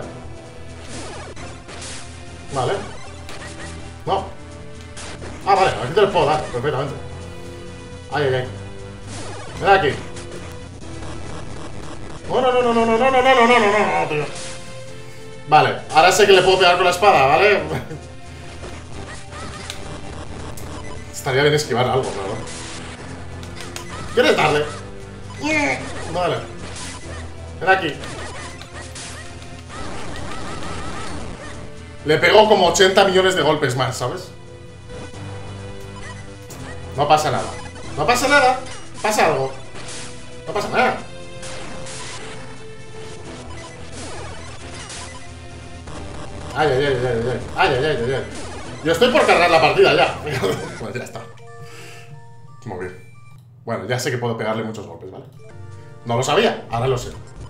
Vale. No. Ah, vale, aquí te lo puedo dar perfectamente. Ay, ay, ay. Ven aquí. No, no, no, no, no, no, no, no, no, no, no, no, no, tío. Vale, ahora sé que le puedo pegar con la espada, ¿vale? Estaría bien esquivar algo, claro. ¿Quieres darle? Vale. Ven aquí. Le pegó como ochenta millones de golpes más, ¿sabes? No pasa nada. No pasa nada. Pasa algo. No pasa nada. Ay, ay, ay, ay, ay. Ay, ay, ay, ay, ay. Yo estoy por cargar la partida ya. Bueno, ya está. Muy bien. Bueno, ya sé que puedo pegarle muchos golpes, ¿vale? No lo sabía, ahora lo sé.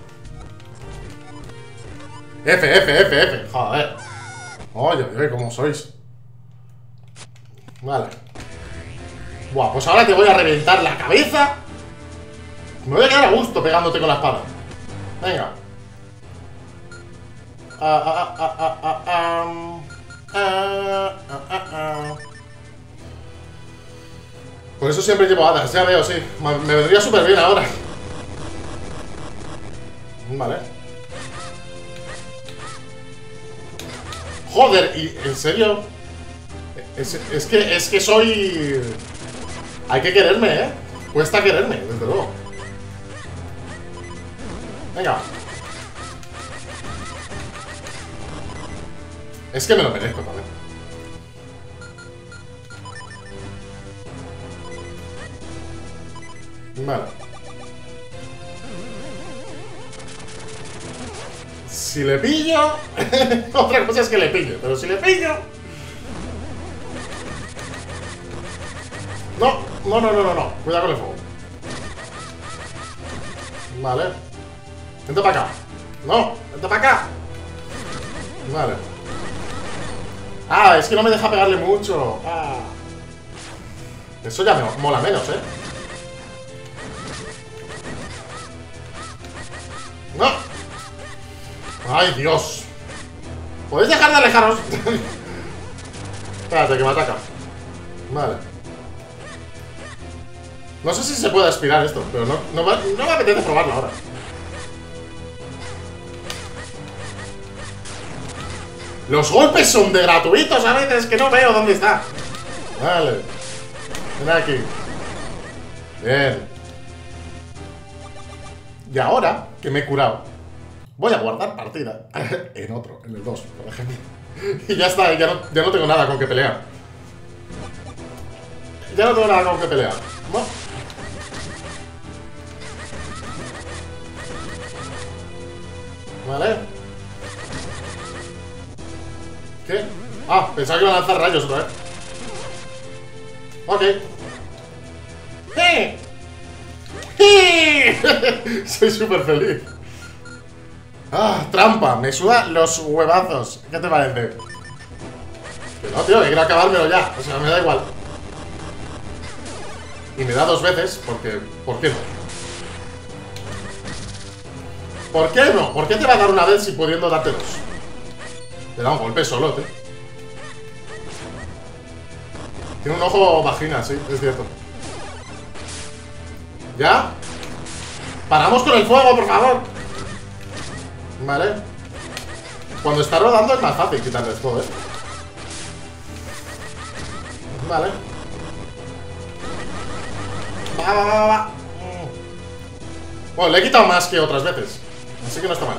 F, F, F, F. Joder. Oye, oye, ¿cómo sois? Vale. Buah, pues ahora te voy a reventar la cabeza. Me voy a quedar a gusto pegándote con la espada. Venga. Ah, ah, ah, ah, ah, ah, ah, ah, ah, ah. Por eso siempre llevo hadas, ya veo, sí. Me vendría súper bien ahora. Vale. Joder, y en serio. Es, es que es que soy. Hay que quererme, eh. Cuesta quererme, desde luego. Venga. Es que me lo merezco también. Vale. Si le pillo... Otra cosa es que le pillo, pero si le pillo... No, no, no, no, no, no. Cuidado con el fuego. Vale. Vente para acá. No, vente para acá. Vale. Ah, es que no me deja pegarle mucho. Ah. Eso ya me mola menos, ¿eh? ¡No! ¡Ay, Dios! ¿Podéis dejar de alejaros? Espérate, que me ataca. Vale. No sé si se puede aspirar esto, pero no, no, me, no me apetece probarlo ahora. Los golpes son de gratuitos a veces, que no veo dónde está. Vale. Ven aquí. Bien. Y ahora que me he curado, voy a guardar partida en otro, en el dos, por ejemplo. Y ya está, ya no, ya no tengo nada con que pelear. Ya no tengo nada con que pelear. ¿No? Vale. ¿Qué? Ah, pensaba que iba a lanzar rayos otra vez. Ok. ¡Eh! ¡Eh! Soy súper feliz. Ah, trampa. Me suda los huevazos. ¿Qué te parece? Que no, tío, que quiero acabármelo ya. O sea, me da igual. Y me da dos veces porque... ¿Por qué no? ¿Por qué no? ¿Por qué te va a dar una vez si pudiendo darte dos? Te da un golpe solo, tío. Tiene un ojo vagina, sí, es cierto. ¿Ya? ¡Paramos con el fuego, por favor! Vale. Cuando está rodando es más fácil quitarle el fuego, ¿eh? Vale. Va, va, va, va. Bueno, le he quitado más que otras veces, así que no está mal.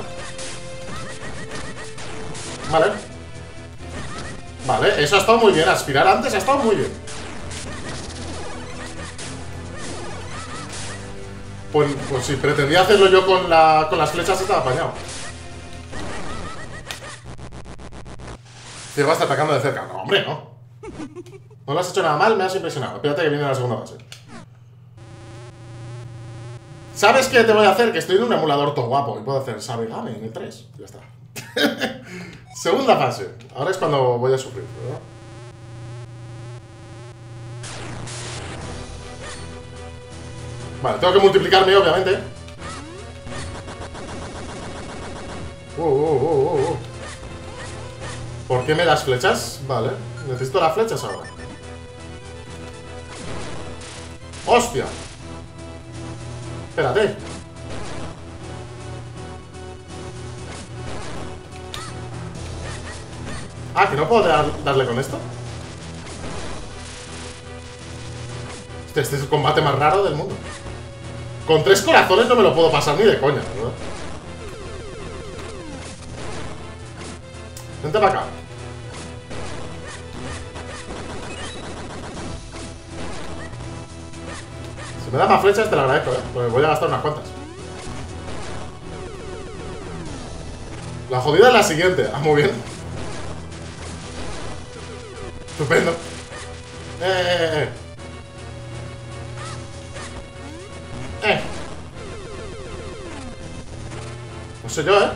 Vale. Vale, eso ha estado muy bien. Aspirar antes ha estado muy bien. Pues, pues si pretendía hacerlo yo con, la, con las flechas, estaba apañado. Ciego está atacando de cerca. No, hombre, no. No lo has hecho nada mal, me has impresionado. Espérate que viene la segunda fase. ¿Sabes qué te voy a hacer? Que estoy en un emulador todo guapo y puedo hacer Sabigame en el tres. Ya está. Segunda fase. Ahora es cuando voy a sufrir, ¿verdad? Vale, tengo que multiplicarme, obviamente. Uh, uh, uh, uh, uh. ¿Por qué me das flechas? Vale, necesito las flechas ahora. ¡Hostia! Espérate. Ah, ¿que no puedo dar, darle con esto? Este, este es el combate más raro del mundo. Con tres corazones no me lo puedo pasar ni de coña, ¿verdad? Vente para acá. Si me da más flechas te lo agradezco, eh. Porque voy a gastar unas cuantas. La jodida es la siguiente. Ah, muy bien. Estupendo. Eh, eh, eh. Eh. No sé yo, eh.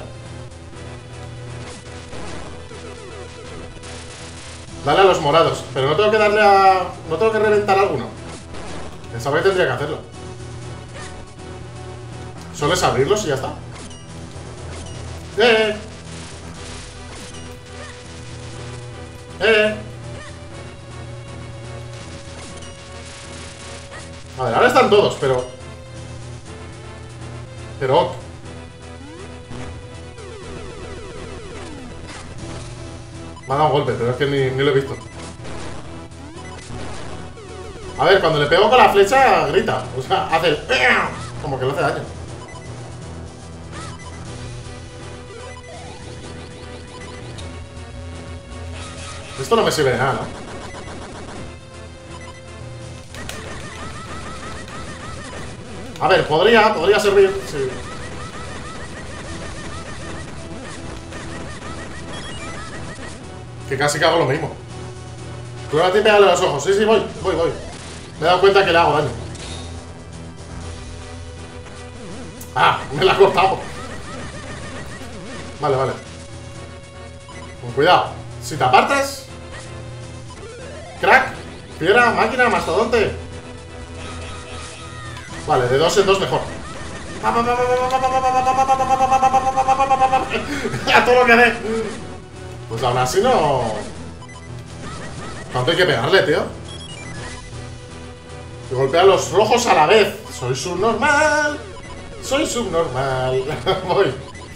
Dale a los morados. Pero no tengo que darle a... No tengo que reventar alguno. Pensaba que tendría que hacerlo. Solo es abrirlos y ya está. Eh. Eh. A ver, ahora están todos, pero... Pero... Me ha dado un golpe, pero es que ni, ni lo he visto. A ver, cuando le pego con la flecha, grita. O sea, hace el... Como que le hace daño. Esto no me sirve de nada, ¿no? A ver, podría, podría servir, sí. Que casi que hago lo mismo. Tú a ti pégale los ojos. Sí, sí, voy, voy, voy. Me he dado cuenta que le hago daño. Ah, me la ha cortado. Vale, vale. Con cuidado. Si te apartas... Crack, fiera, máquina, mastodonte. Vale, de dos en dos mejor. A todo lo que dé. Pues aún así no... ¿Cuánto hay que pegarle, tío? Que golpea los rojos a la vez. Soy subnormal. Soy subnormal. Voy.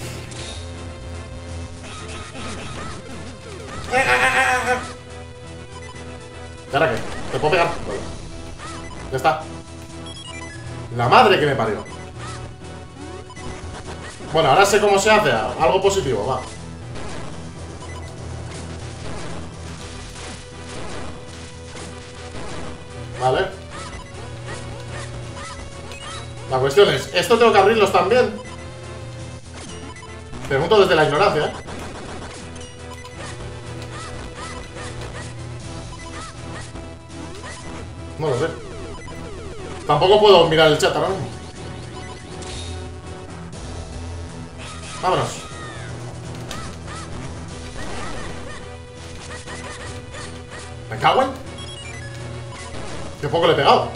¿Y ahora qué? ¿Te puedo pegar? Vale. Ya está. La madre que me parió. Bueno, ahora sé cómo se hace. Algo positivo, va. Vale. La cuestión es, ¿esto tengo que abrirlos también? Pregunto desde la ignorancia, ¿eh? No lo sé. Tampoco puedo mirar el chat ahora mismo. Vámonos. ¿Me cago en? Qué poco le he pegado.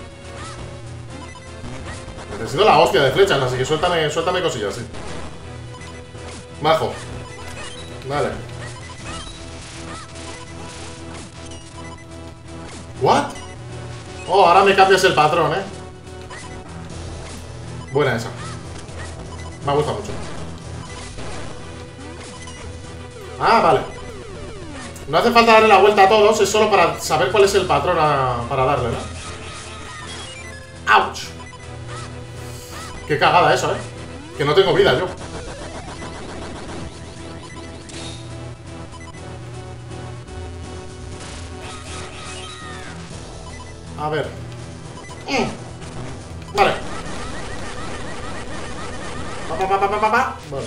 Necesito la hostia de flechas, así que suéltame, suéltame cosillas, sí. Majo. Vale. ¿What? Oh, ahora me cambias el patrón, ¿eh? Buena esa. Me ha gustado mucho. Ah, vale. No hace falta darle la vuelta a todos, es solo para saber cuál es el patrón a, para darle, ¿no? ¡Auch! Qué cagada eso, ¿eh? Que no tengo vida yo. A ver. Mm. Vale. Pa, pa, pa, pa, pa, pa. Vale.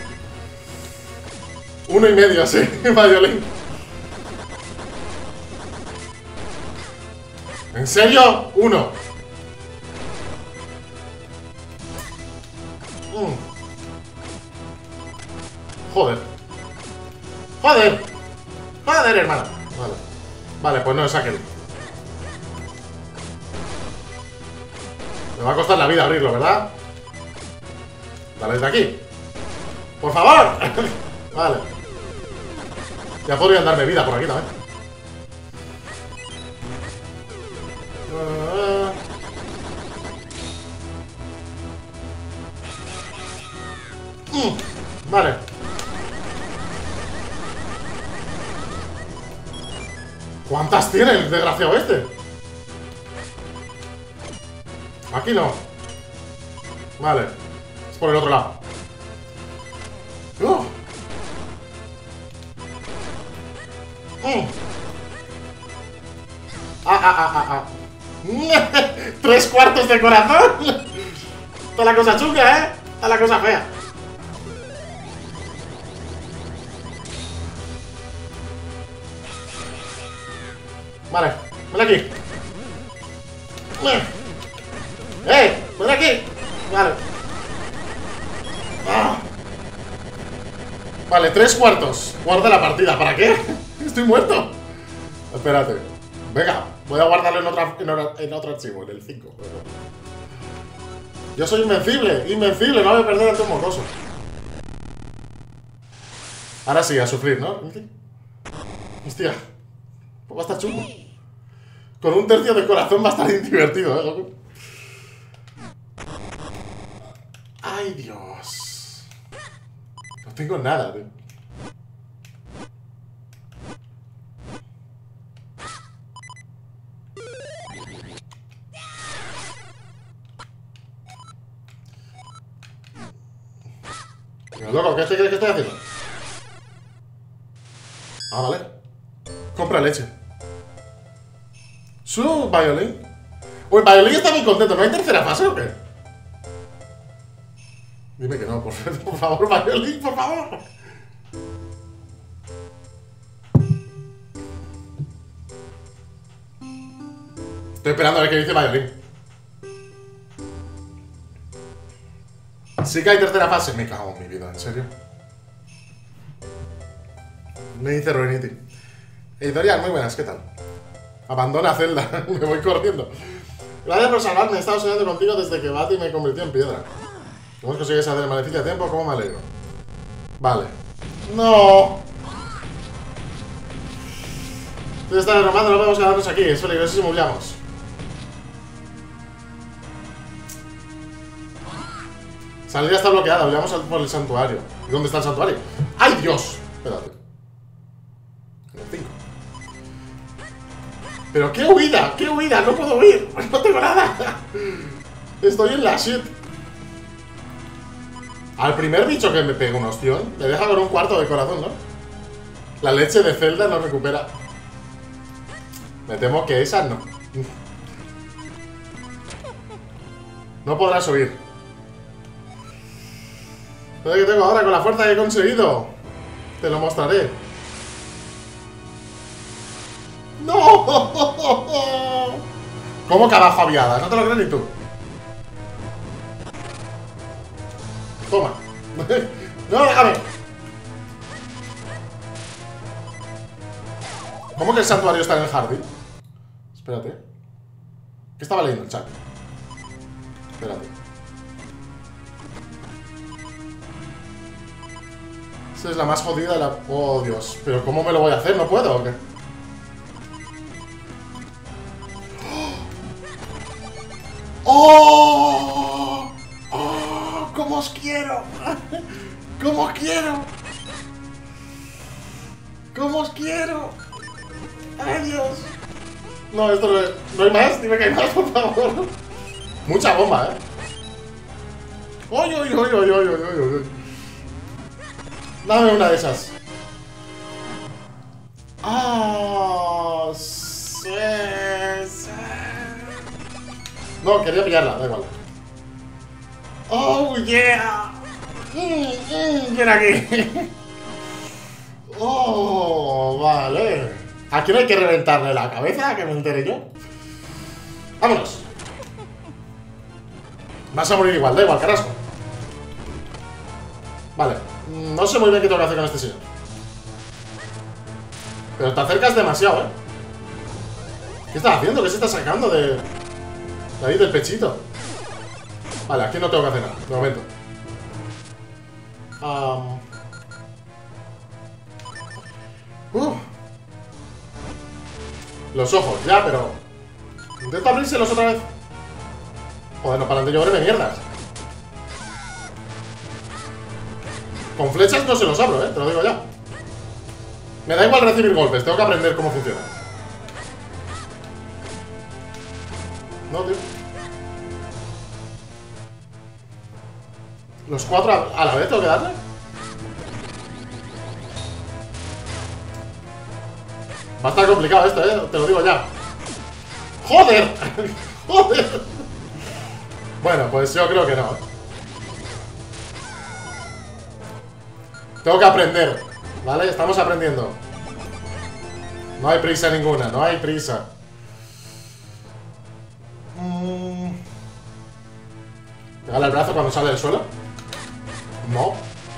Uno y medio, sí, Violín. ¿En serio? Uno. Mm. Joder. Joder. Joder, hermano. Vale. Vale, pues no es aquel. Me va a costar la vida abrirlo, ¿verdad? Dale desde aquí. ¡Por favor! Vale. Ya podrían darme vida por aquí también. Mm, vale. ¿Cuántas tiene el desgraciado este? Aquí no. Vale. Es por el otro lado. Uh. Mm. Ah, ah, ah, ah, ah. Tres cuartos de corazón. Está la cosa chunga, ¿eh? Está la cosa fea. Vale, ven aquí. ¡Eh! ¡Ven aquí! Vale. Ah. Vale, tres cuartos. Guarda la partida. ¿Para qué? Estoy muerto. Espérate. Venga, voy a guardarlo en, otra, en, otra, en otro archivo, en el cinco. Yo soy invencible, invencible, no voy a perder ante un mocoso. Ahora sí, a sufrir, ¿no? Hostia, pues va a estar chungo. Con un tercio de corazón va a estar divertido, ¿eh, loco? Ay, Dios. No tengo nada, tío. Pero, loco, ¿qué te crees que estoy haciendo? Ah, vale. Compra leche. Su Violín. Uy, Violín está muy contento. ¿No hay tercera fase o qué? Dime que no, por, por favor, Violín, por favor. Estoy esperando a ver qué dice Violín. Sí que hay tercera fase. Me cago en mi vida, ¿en serio? Me dice Ruinity. Editorial, muy buenas, ¿qué tal? Abandona Zelda, me voy corriendo. Gracias por salvarme, he estado soñando contigo desde que Bati me convirtió en piedra. ¿Cómo consigues hacer el maleficio a tiempo? ¿Cómo me alegro? Vale. ¡No! Entonces está romando, no podemos quedarnos aquí, es peligroso si muriamos. Salida está bloqueada, vayamos por el santuario. ¿Y dónde está el santuario? ¡Ay, Dios! Espérate. En el cinco. ¡Pero qué huida! ¡Qué huida! ¡No puedo huir! ¡No tengo nada! Estoy en la shit. Al primer bicho que me pega un ostión, le deja con un cuarto de corazón, ¿no? La leche de Zelda no recupera. Me temo que esa no. No podrás subir. ¿Pero qué tengo ahora con la fuerza que he conseguido? Te lo mostraré. ¡No! ¿Cómo carajo aviada? No te lo crees ni tú. Toma. No, déjame. ¿Cómo que el santuario está en el jardín? Espérate. ¿Qué estaba leyendo el chat? Espérate. Esta es la más jodida de la... Oh, Dios. ¿Pero cómo me lo voy a hacer? ¿No puedo o qué? ¡Oh! ¡Oh! ¡Cómo os quiero! ¡Cómo os quiero! ¿Cómo os quiero? ¡Ay, Dios! No, esto no, es... ¿No hay más? Dime que hay más, por favor. Mucha bomba, ¿eh? ¡Oy, oy, oy, oy, oy, oy, oy! Dame una de esas. ¡Ah! Sí, sí. No, quería pillarla, da igual. ¡Oh, yeah! Mm, mm, ¡Ven aquí! ¡Oh, vale! Aquí no hay que reventarle la cabeza, que me entere yo. ¡Vámonos! Vas a morir igual, da igual, carrasco. Vale, no sé muy bien qué tengo que hacer con este señor. Pero te acercas demasiado, ¿eh? ¿Qué estás haciendo? ¿Qué se está sacando de... de ahí del pechito? Vale, aquí no tengo que hacer nada, de momento. Um... Uh. Los ojos, ya, pero... Intenta abrírselos otra vez. Joder, no paran de lloverme mierdas. Con flechas no se los abro, eh, te lo digo ya. Me da igual recibir golpes, tengo que aprender cómo funciona. No, tío. ¿Los cuatro a, a la vez tengo que darle? Va a estar complicado esto, eh. Te lo digo ya. ¡Joder! ¡Joder! Bueno, pues yo creo que no, ¿eh? Tengo que aprender, ¿vale? Estamos aprendiendo. No hay prisa ninguna, no hay prisa. Mm. ¿Pégale el brazo cuando sale del suelo? No.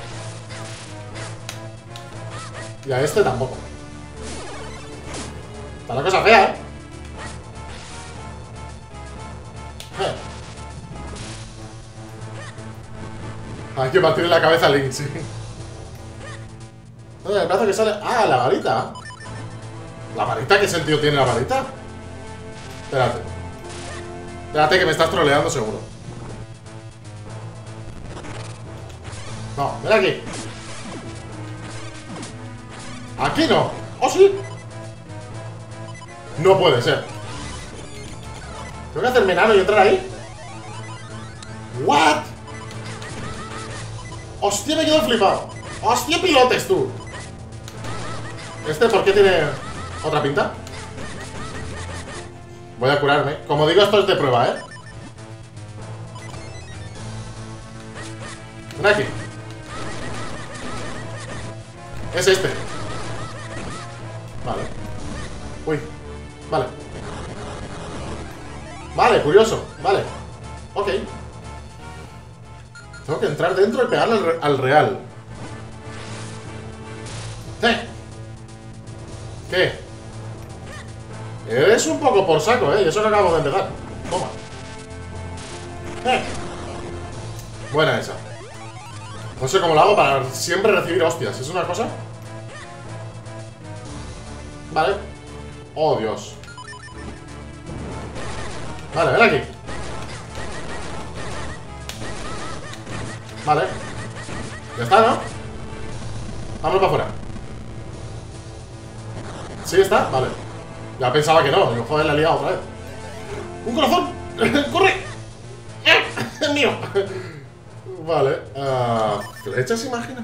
Y a este tampoco. Está la cosa fea, ¿eh? eh. Hay que partirle la cabeza a Link, sí. ¿Dónde el brazo que sale? ¡Ah, la varita! ¿La varita? ¿Qué sentido tiene la varita? Espérate. Espérate que me estás troleando seguro. No, ven aquí. Aquí no. ¿Oh, sí? No puede ser. ¿Tengo que hacerme enano y entrar ahí? ¿What? Hostia, me quedo flipado. Hostia, pilotes, tú. ¿Este por qué tiene otra pinta? Voy a curarme. Como digo, esto es de prueba, ¿eh? Ven aquí. Es este. Vale. Uy. Vale. Vale, curioso. Vale. Ok. Tengo que entrar dentro y pegarle al, re al real. ¿Eh? ¿Qué? Eres un poco por saco, ¿eh? Y eso que acabo de empezar. Toma. ¿Eh? Buena esa. No sé cómo lo hago para siempre recibir hostias. ¿Es una cosa? Vale. Oh, Dios. Vale, ven aquí. Vale. Ya está, ¿no? Vámonos para afuera. ¿Sí está? Vale. Ya pensaba que no. Digo, joder, la he liado otra vez. ¡Un corazón! ¡Corre! ¡Es mío! Vale. Uh, ¿Flechas, imagina?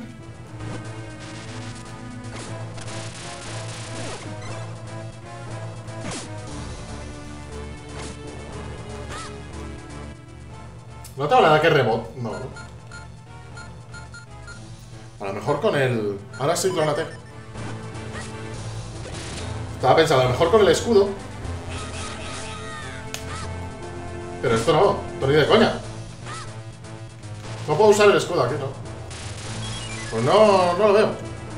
No tengo nada que rebot. No, no. A lo mejor con el... Ahora sí, clónate. Estaba pensando, a lo mejor con el escudo. Pero esto no, esto ni de coña. No puedo usar el escudo aquí, ¿no? Pues no, no lo veo.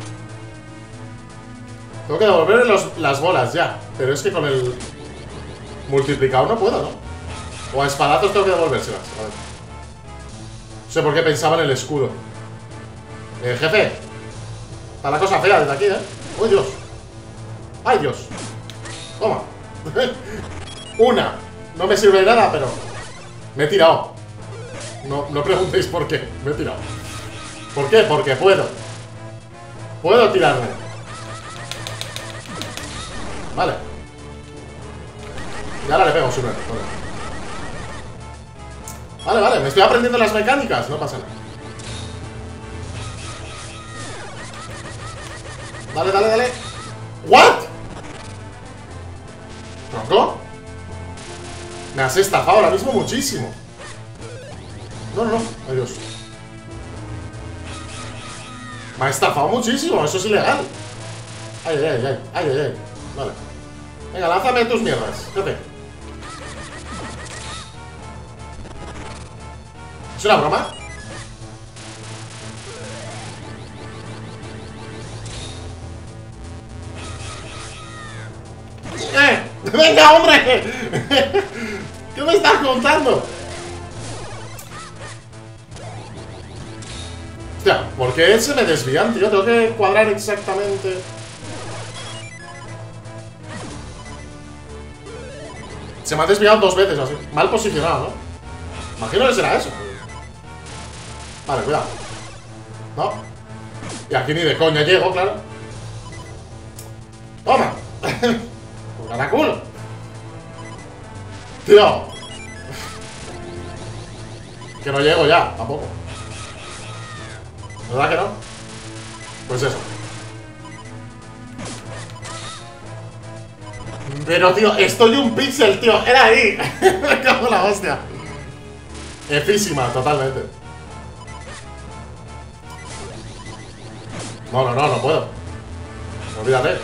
Tengo que devolver los, las bolas ya. Pero es que con el multiplicador no puedo, ¿no? O a espadazos tengo que devolvérselas. A ver. No sé por qué pensaba en el escudo. Eh, jefe. Está la cosa fea desde aquí, ¿eh? ¡Oh, Dios! ¡Ay, Dios! Toma. Una. No me sirve de nada, pero... Me he tirado. No, no preguntéis por qué. Me he tirado. ¿Por qué? Porque puedo. Puedo tirarme. Vale. Y ahora le pego su vale. vale, vale. Me estoy aprendiendo las mecánicas. No pasa nada. Dale, dale, dale. ¿What? ¿Tronco? Me has estafado ahora mismo muchísimo. No, no, no. Adiós. Me ha estafado muchísimo. Eso es ilegal. Ay, ay, ay, ay, ay, ay, ay. Vale. Venga, lánzame tus mierdas. Jefe. ¿Es una broma? ¡Eh! ¡Venga, hombre! ¿Qué me estás contando? Hostia, ¿por qué se me desvían, tío? Tengo que cuadrar exactamente. Se me ha desviado dos veces así. Mal posicionado, ¿no? Imagino que será eso. Vale, cuidado. No. Y aquí ni de coña llego, claro. ¡Toma! ¡Caraculo! ¡Tío! Que no llego ya, tampoco. ¿Verdad que no? Pues eso. Pero, tío, estoy un píxel, tío. Era ahí. Me cago en la hostia. Efísima, totalmente. No, no, no, no puedo. Olvídate.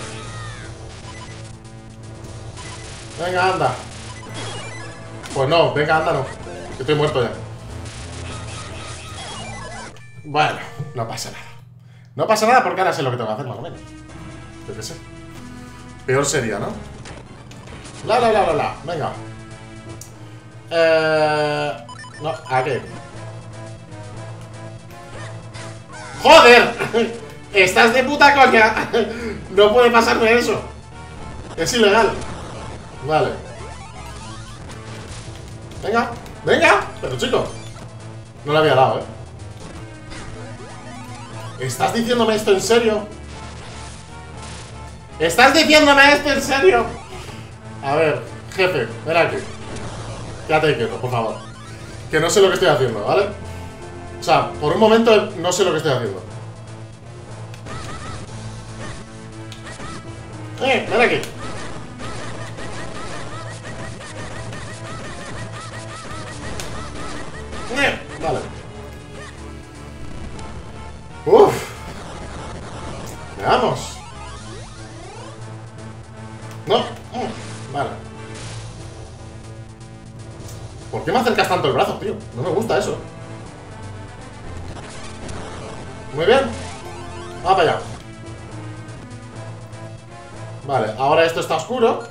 Venga, anda. Pues no, venga, anda, no. Que estoy muerto ya. Bueno, no pasa nada. No pasa nada porque ahora sé lo que tengo que hacer, más o menos. Yo qué sé. Peor sería, ¿no? La, la, la, la, la. Venga. Eh... No, aquí. ¡Joder! Estás de puta coña. No puede pasarme eso. Es ilegal. Vale. Venga, venga. Pero chico, no le había dado, ¿eh? ¿Estás diciéndome esto en serio? ¿Estás diciéndome esto en serio? A ver, jefe, ven aquí. Quédate quieto, por favor. Que no sé lo que estoy haciendo, ¿vale? O sea, por un momento no sé lo que estoy haciendo. Eh, ven aquí. Eh, vale. Uff. Veamos. No. Mm, vale. ¿Por qué me acercas tanto el brazo, tío? No me gusta eso. Muy bien. Vamos para allá. Vale, ahora esto está oscuro.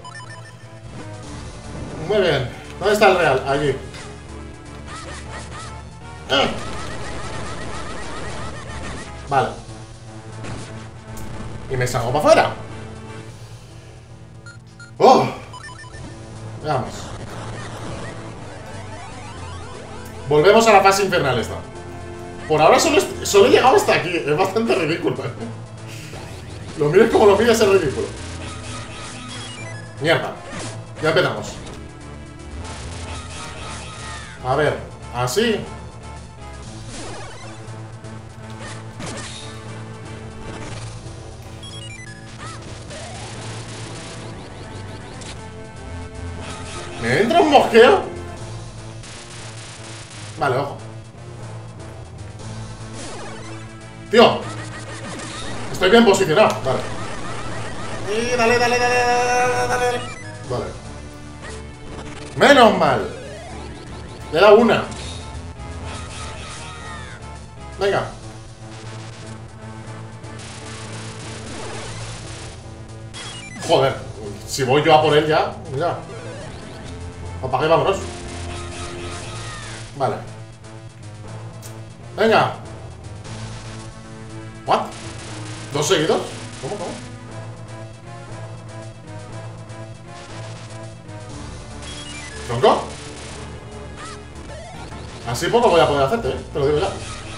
Muy bien. ¿Dónde está el real? Allí. ¡Eh! Vale. Y me salgo para afuera. ¡Oh! Veamos. Volvemos a la fase infernal esta. Por ahora solo, solo he llegado hasta aquí. Es bastante ridículo, ¿eh? Lo mires como lo mires, es ridículo. Mierda. Ya empezamos. A ver, así. ¿Me entra un mosqueo? Vale, ojo. Tío. Estoy bien posicionado. Vale. Y dale, dale, dale, dale, dale, dale. Vale. Menos mal. Le he dado una. Venga. Joder. Si voy yo a por él ya. Mira. Apague, vámonos. Vale. Venga. ¿What? ¿Dos seguidos? ¿Cómo, cómo? ¿Tronco? Así poco voy a poder hacerte, ¿eh? Te lo digo ya.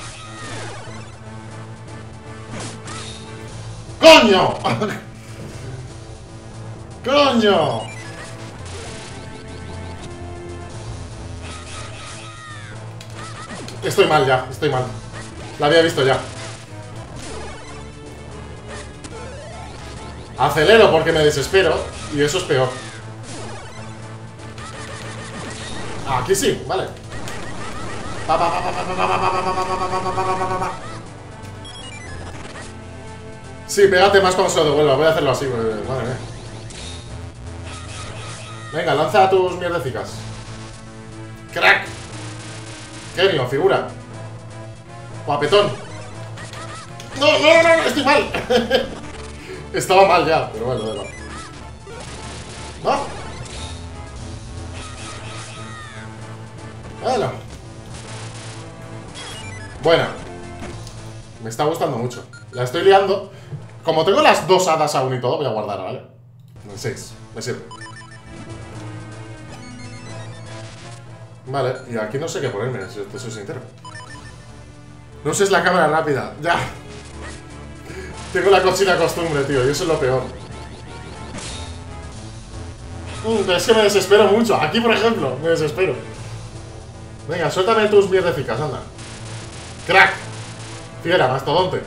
¡Coño! ¡Coño! Estoy mal ya, estoy mal. La había visto ya. Acelero porque me desespero. Y eso es peor. Aquí sí, vale. Sí, pégate más cuando se lo devuelva. Voy a hacerlo así, madre mía. Venga, lanza tus mierdecicas. ¡Crack! Genio, figura. Guapetón. No, no, no, no, estoy mal. Estaba mal ya, pero bueno, da igual. ¿No? Bueno. Buena. Me está gustando mucho. La estoy liando. Como tengo las dos hadas aún y todo, voy a guardar, ¿vale? En seis, me sirve. Vale, y aquí no sé qué ponerme, si te soy sincero. No sé, es la cámara rápida. Ya. Tengo la cochina costumbre, tío, y eso es lo peor. Mm, es que me desespero mucho. Aquí, por ejemplo, me desespero. Venga, suéltame tus mierdecicas, anda. Crack. Fiera, mastodonte.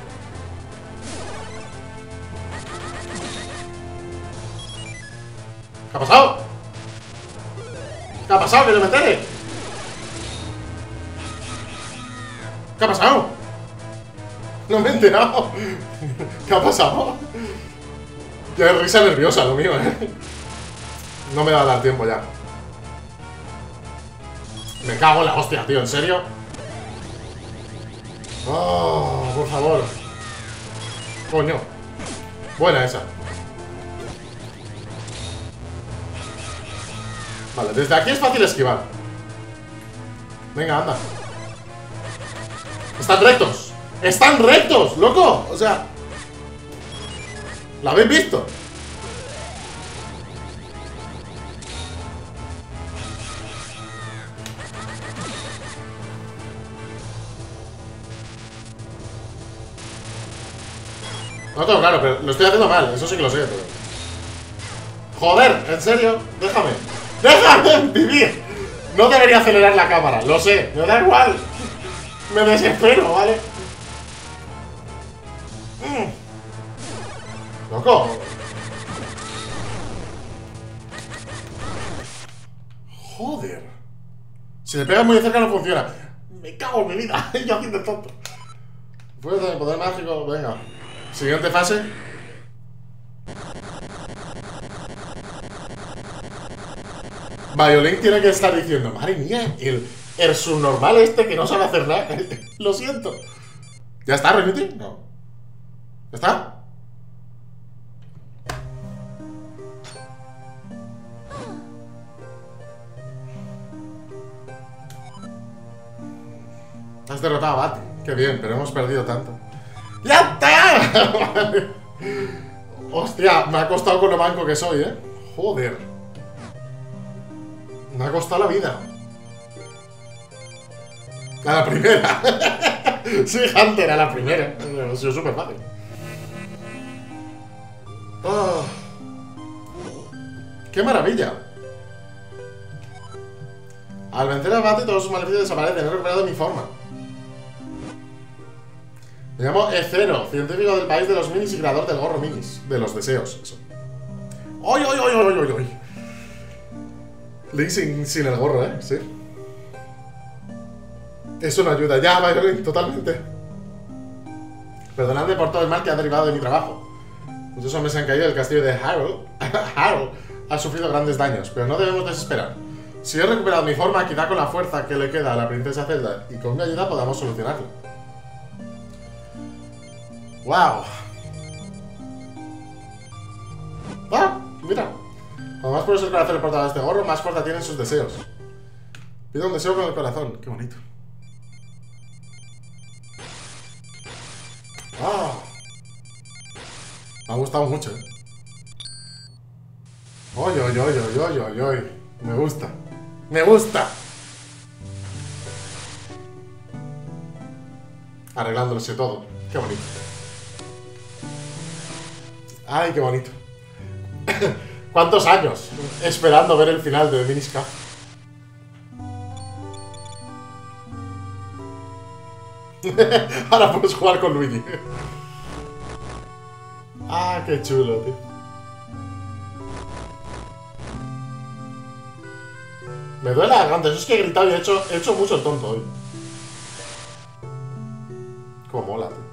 ¿Qué ha pasado? ¿Qué ha pasado? ¡Que no me entere! ¿Qué ha pasado? No me he enterado. ¿Qué ha pasado? Ya es risa nerviosa lo mío, ¿eh? No me va a dar tiempo ya. Me cago en la hostia, tío, ¿en serio? Oh, por favor. Coño. Buena esa. Vale, desde aquí es fácil esquivar. Venga, anda. Están rectos. ¡Están rectos, loco! O sea, ¿la habéis visto? No tengo claro, pero lo estoy haciendo mal. Eso sí que lo sé, pero... Joder, en serio, déjame. ¡Déjame vivir! No debería acelerar la cámara, lo sé, me da igual. Me desespero, ¿vale? Mm. Loco. Joder. Si le pegas muy de cerca no funciona. Me cago en mi vida. Yo haciendo el tonto. Fuerza de poder mágico, venga. Siguiente fase. Violink tiene que estar diciendo, madre mía, el, el subnormal este que no sabe hacer nada. Lo siento. ¿Ya está, Remiti? No. ¿Ya está? Has derrotado a Bati. Qué bien, pero hemos perdido tanto. ¡Ya está! Vale. Hostia, me ha costado con lo manco que soy, ¿eh? Joder. Me ha costado la vida. A la primera. Sí, Hunter, a la primera. Ha sido súper fácil. Oh. ¡Qué maravilla! Al vencer a Bati, todos sus maleficios desaparecen. He recuperado mi forma. Me llamo Ecero, científico del país de los minis y creador del gorro minis. De los deseos, eso. ¡Oy, oy, oy, oy, oy, oy! Link sin, sin el gorro, ¿eh? Sí. Eso no ayuda. Ya, Violink, totalmente. Perdonadme por todo el mal que ha derivado de mi trabajo. Muchos hombres se han caído. El castillo de Harold Harold ha sufrido grandes daños, pero no debemos desesperar. Si he recuperado mi forma, quizá con la fuerza que le queda a la princesa Zelda y con mi ayuda podamos solucionarlo. ¡Wow! ¡Ah! Mira. Cuando más puro es el corazón el portador de este gorro, más fuerza tienen sus deseos. Pido un deseo con el corazón. ¡Qué bonito! ¡Ah! Me ha gustado mucho, ¿eh? ¡Oy, oy, oy, oy, oy, oy, oy! Me gusta. ¡Me gusta! Arreglándose todo. ¡Qué bonito! ¡Ay, qué bonito! ¿Cuántos años esperando ver el final de Minish Cap? Ahora puedes jugar con Luigi. Ah, qué chulo, tío. Me duele la garganta, eso es que he gritado y he hecho, he hecho mucho el tonto hoy. Cómo mola, tío.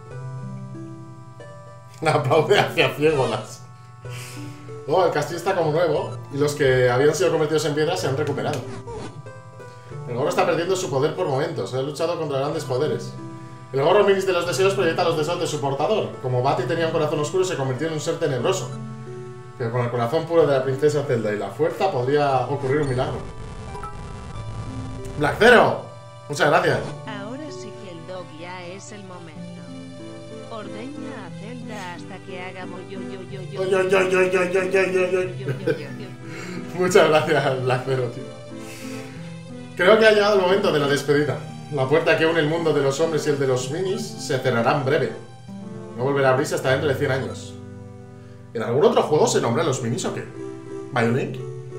Aplaude hacia Ciegolas. Oh, el castillo está como nuevo y los que habían sido convertidos en piedra se han recuperado. El gorro está perdiendo su poder por momentos. Ha luchado contra grandes poderes. El gorro minis de los deseos proyecta los deseos de su portador. Como Bati tenía un corazón oscuro, se convirtió en un ser tenebroso. Pero con el corazón puro de la princesa Zelda y la fuerza podría ocurrir un milagro. ¡Black Zero! Muchas gracias. Ahora sí que el dog ya es el momento. Ordeña a Zelda hasta que haga yo yo yo yo yo yo yo yo yo yo yo. Muchas gracias, Black Zero, tío. Creo que ha llegado el momento de la despedida. La puerta que une el mundo de los hombres y el de los minis se cerrará en breve. No volverá a abrirse hasta dentro de cien años. ¿En algún otro juego se nombran los minis o qué? ¿Violink?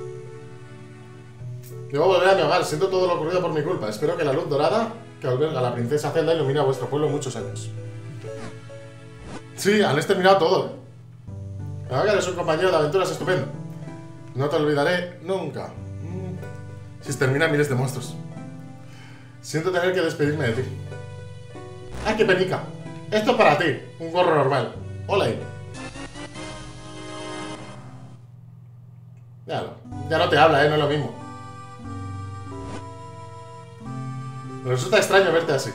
Debo volver a mi hogar, siento todo lo ocurrido por mi culpa. Espero que la luz dorada que alberga a la princesa Zelda ilumine a vuestro pueblo muchos años. Sí, han exterminado todo. Ahora eres un compañero de aventuras estupendo. No te olvidaré nunca. Si exterminan miles de monstruos. Siento tener que despedirme de ti. ¡Ay, qué penica! Esto es para ti. Un gorro normal. Hola ahí. Ya no. Ya no te habla, ¿eh? No es lo mismo. Me resulta extraño verte así.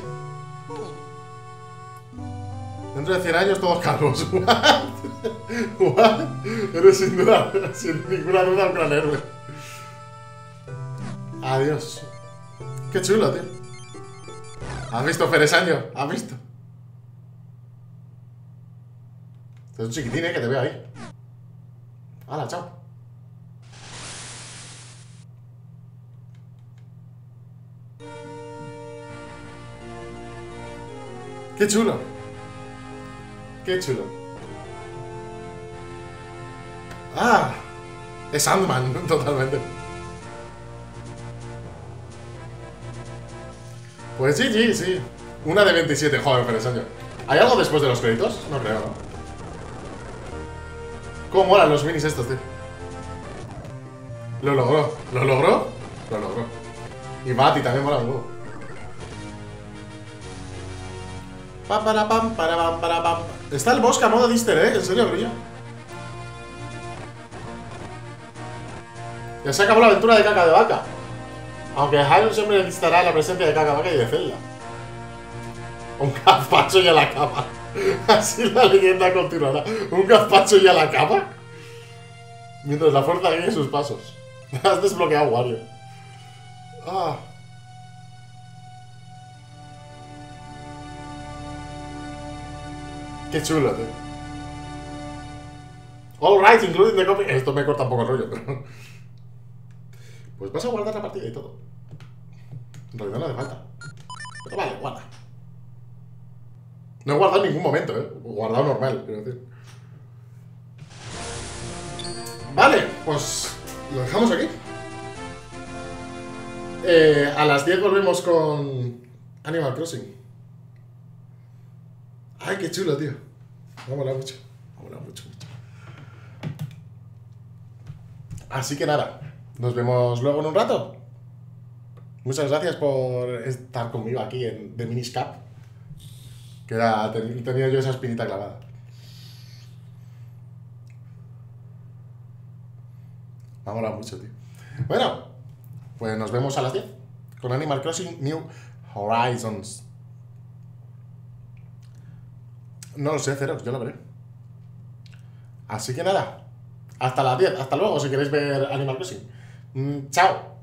Dentro de cien años todos calvos. ¿What? ¿What? Eres sin duda, sin ninguna duda, un gran héroe. Adiós. Qué chulo, tío. ¿Has visto Feresaño? ¿Has visto? Es un chiquitín, ¿eh? Que te veo ahí. Hala, chao. Qué chulo. Qué chulo. Ah, es Sandman, totalmente. Pues sí, sí, sí. Una de veintisiete, joder, Feresaño. ¿Hay algo después de los créditos? No creo, ¿no? ¿Cómo molan los minis estos, tío? Lo logró. ¿Lo logró? Lo logró. Y Mati también mola un huevo. Pam, para, pam, para, pam, para, pam. Está el Bosca a modo de easter, ¿eh? ¿En serio, brillo? Ya se acabó la aventura de Caca de Vaca. Aunque Hyrule siempre necesitará la presencia de Caca de Vaca y de Zelda. Un gazpacho y a la cama. Así la leyenda continuará. Un gazpacho y a la cama. Mientras la fuerza guíe sus pasos. Has desbloqueado Wario. Ah. Qué chulo, tío. All right, including the copy. Esto me corta un poco el rollo, pero... Pues vas a guardar la partida y todo. En realidad no hace falta. Pero vale, guarda. No he guardado en ningún momento, eh. He guardado normal, quiero decir. Vale, pues lo dejamos aquí. Eh, a las diez volvemos con Animal Crossing. Ay, qué chulo, tío. Me ha molado mucho. Me ha molado mucho, mucho. Así que nada, nos vemos luego en un rato. Muchas gracias por estar conmigo aquí en The Minish Cap. Que era, ten, tenía yo esa espinita clavada. Me ha molado mucho, tío. Bueno, pues nos vemos a las diez con Animal Crossing New Horizons. No lo sé, Ceros, yo lo veré. Así que nada, hasta las diez, hasta luego si queréis ver Animal Crossing. Mm, chao.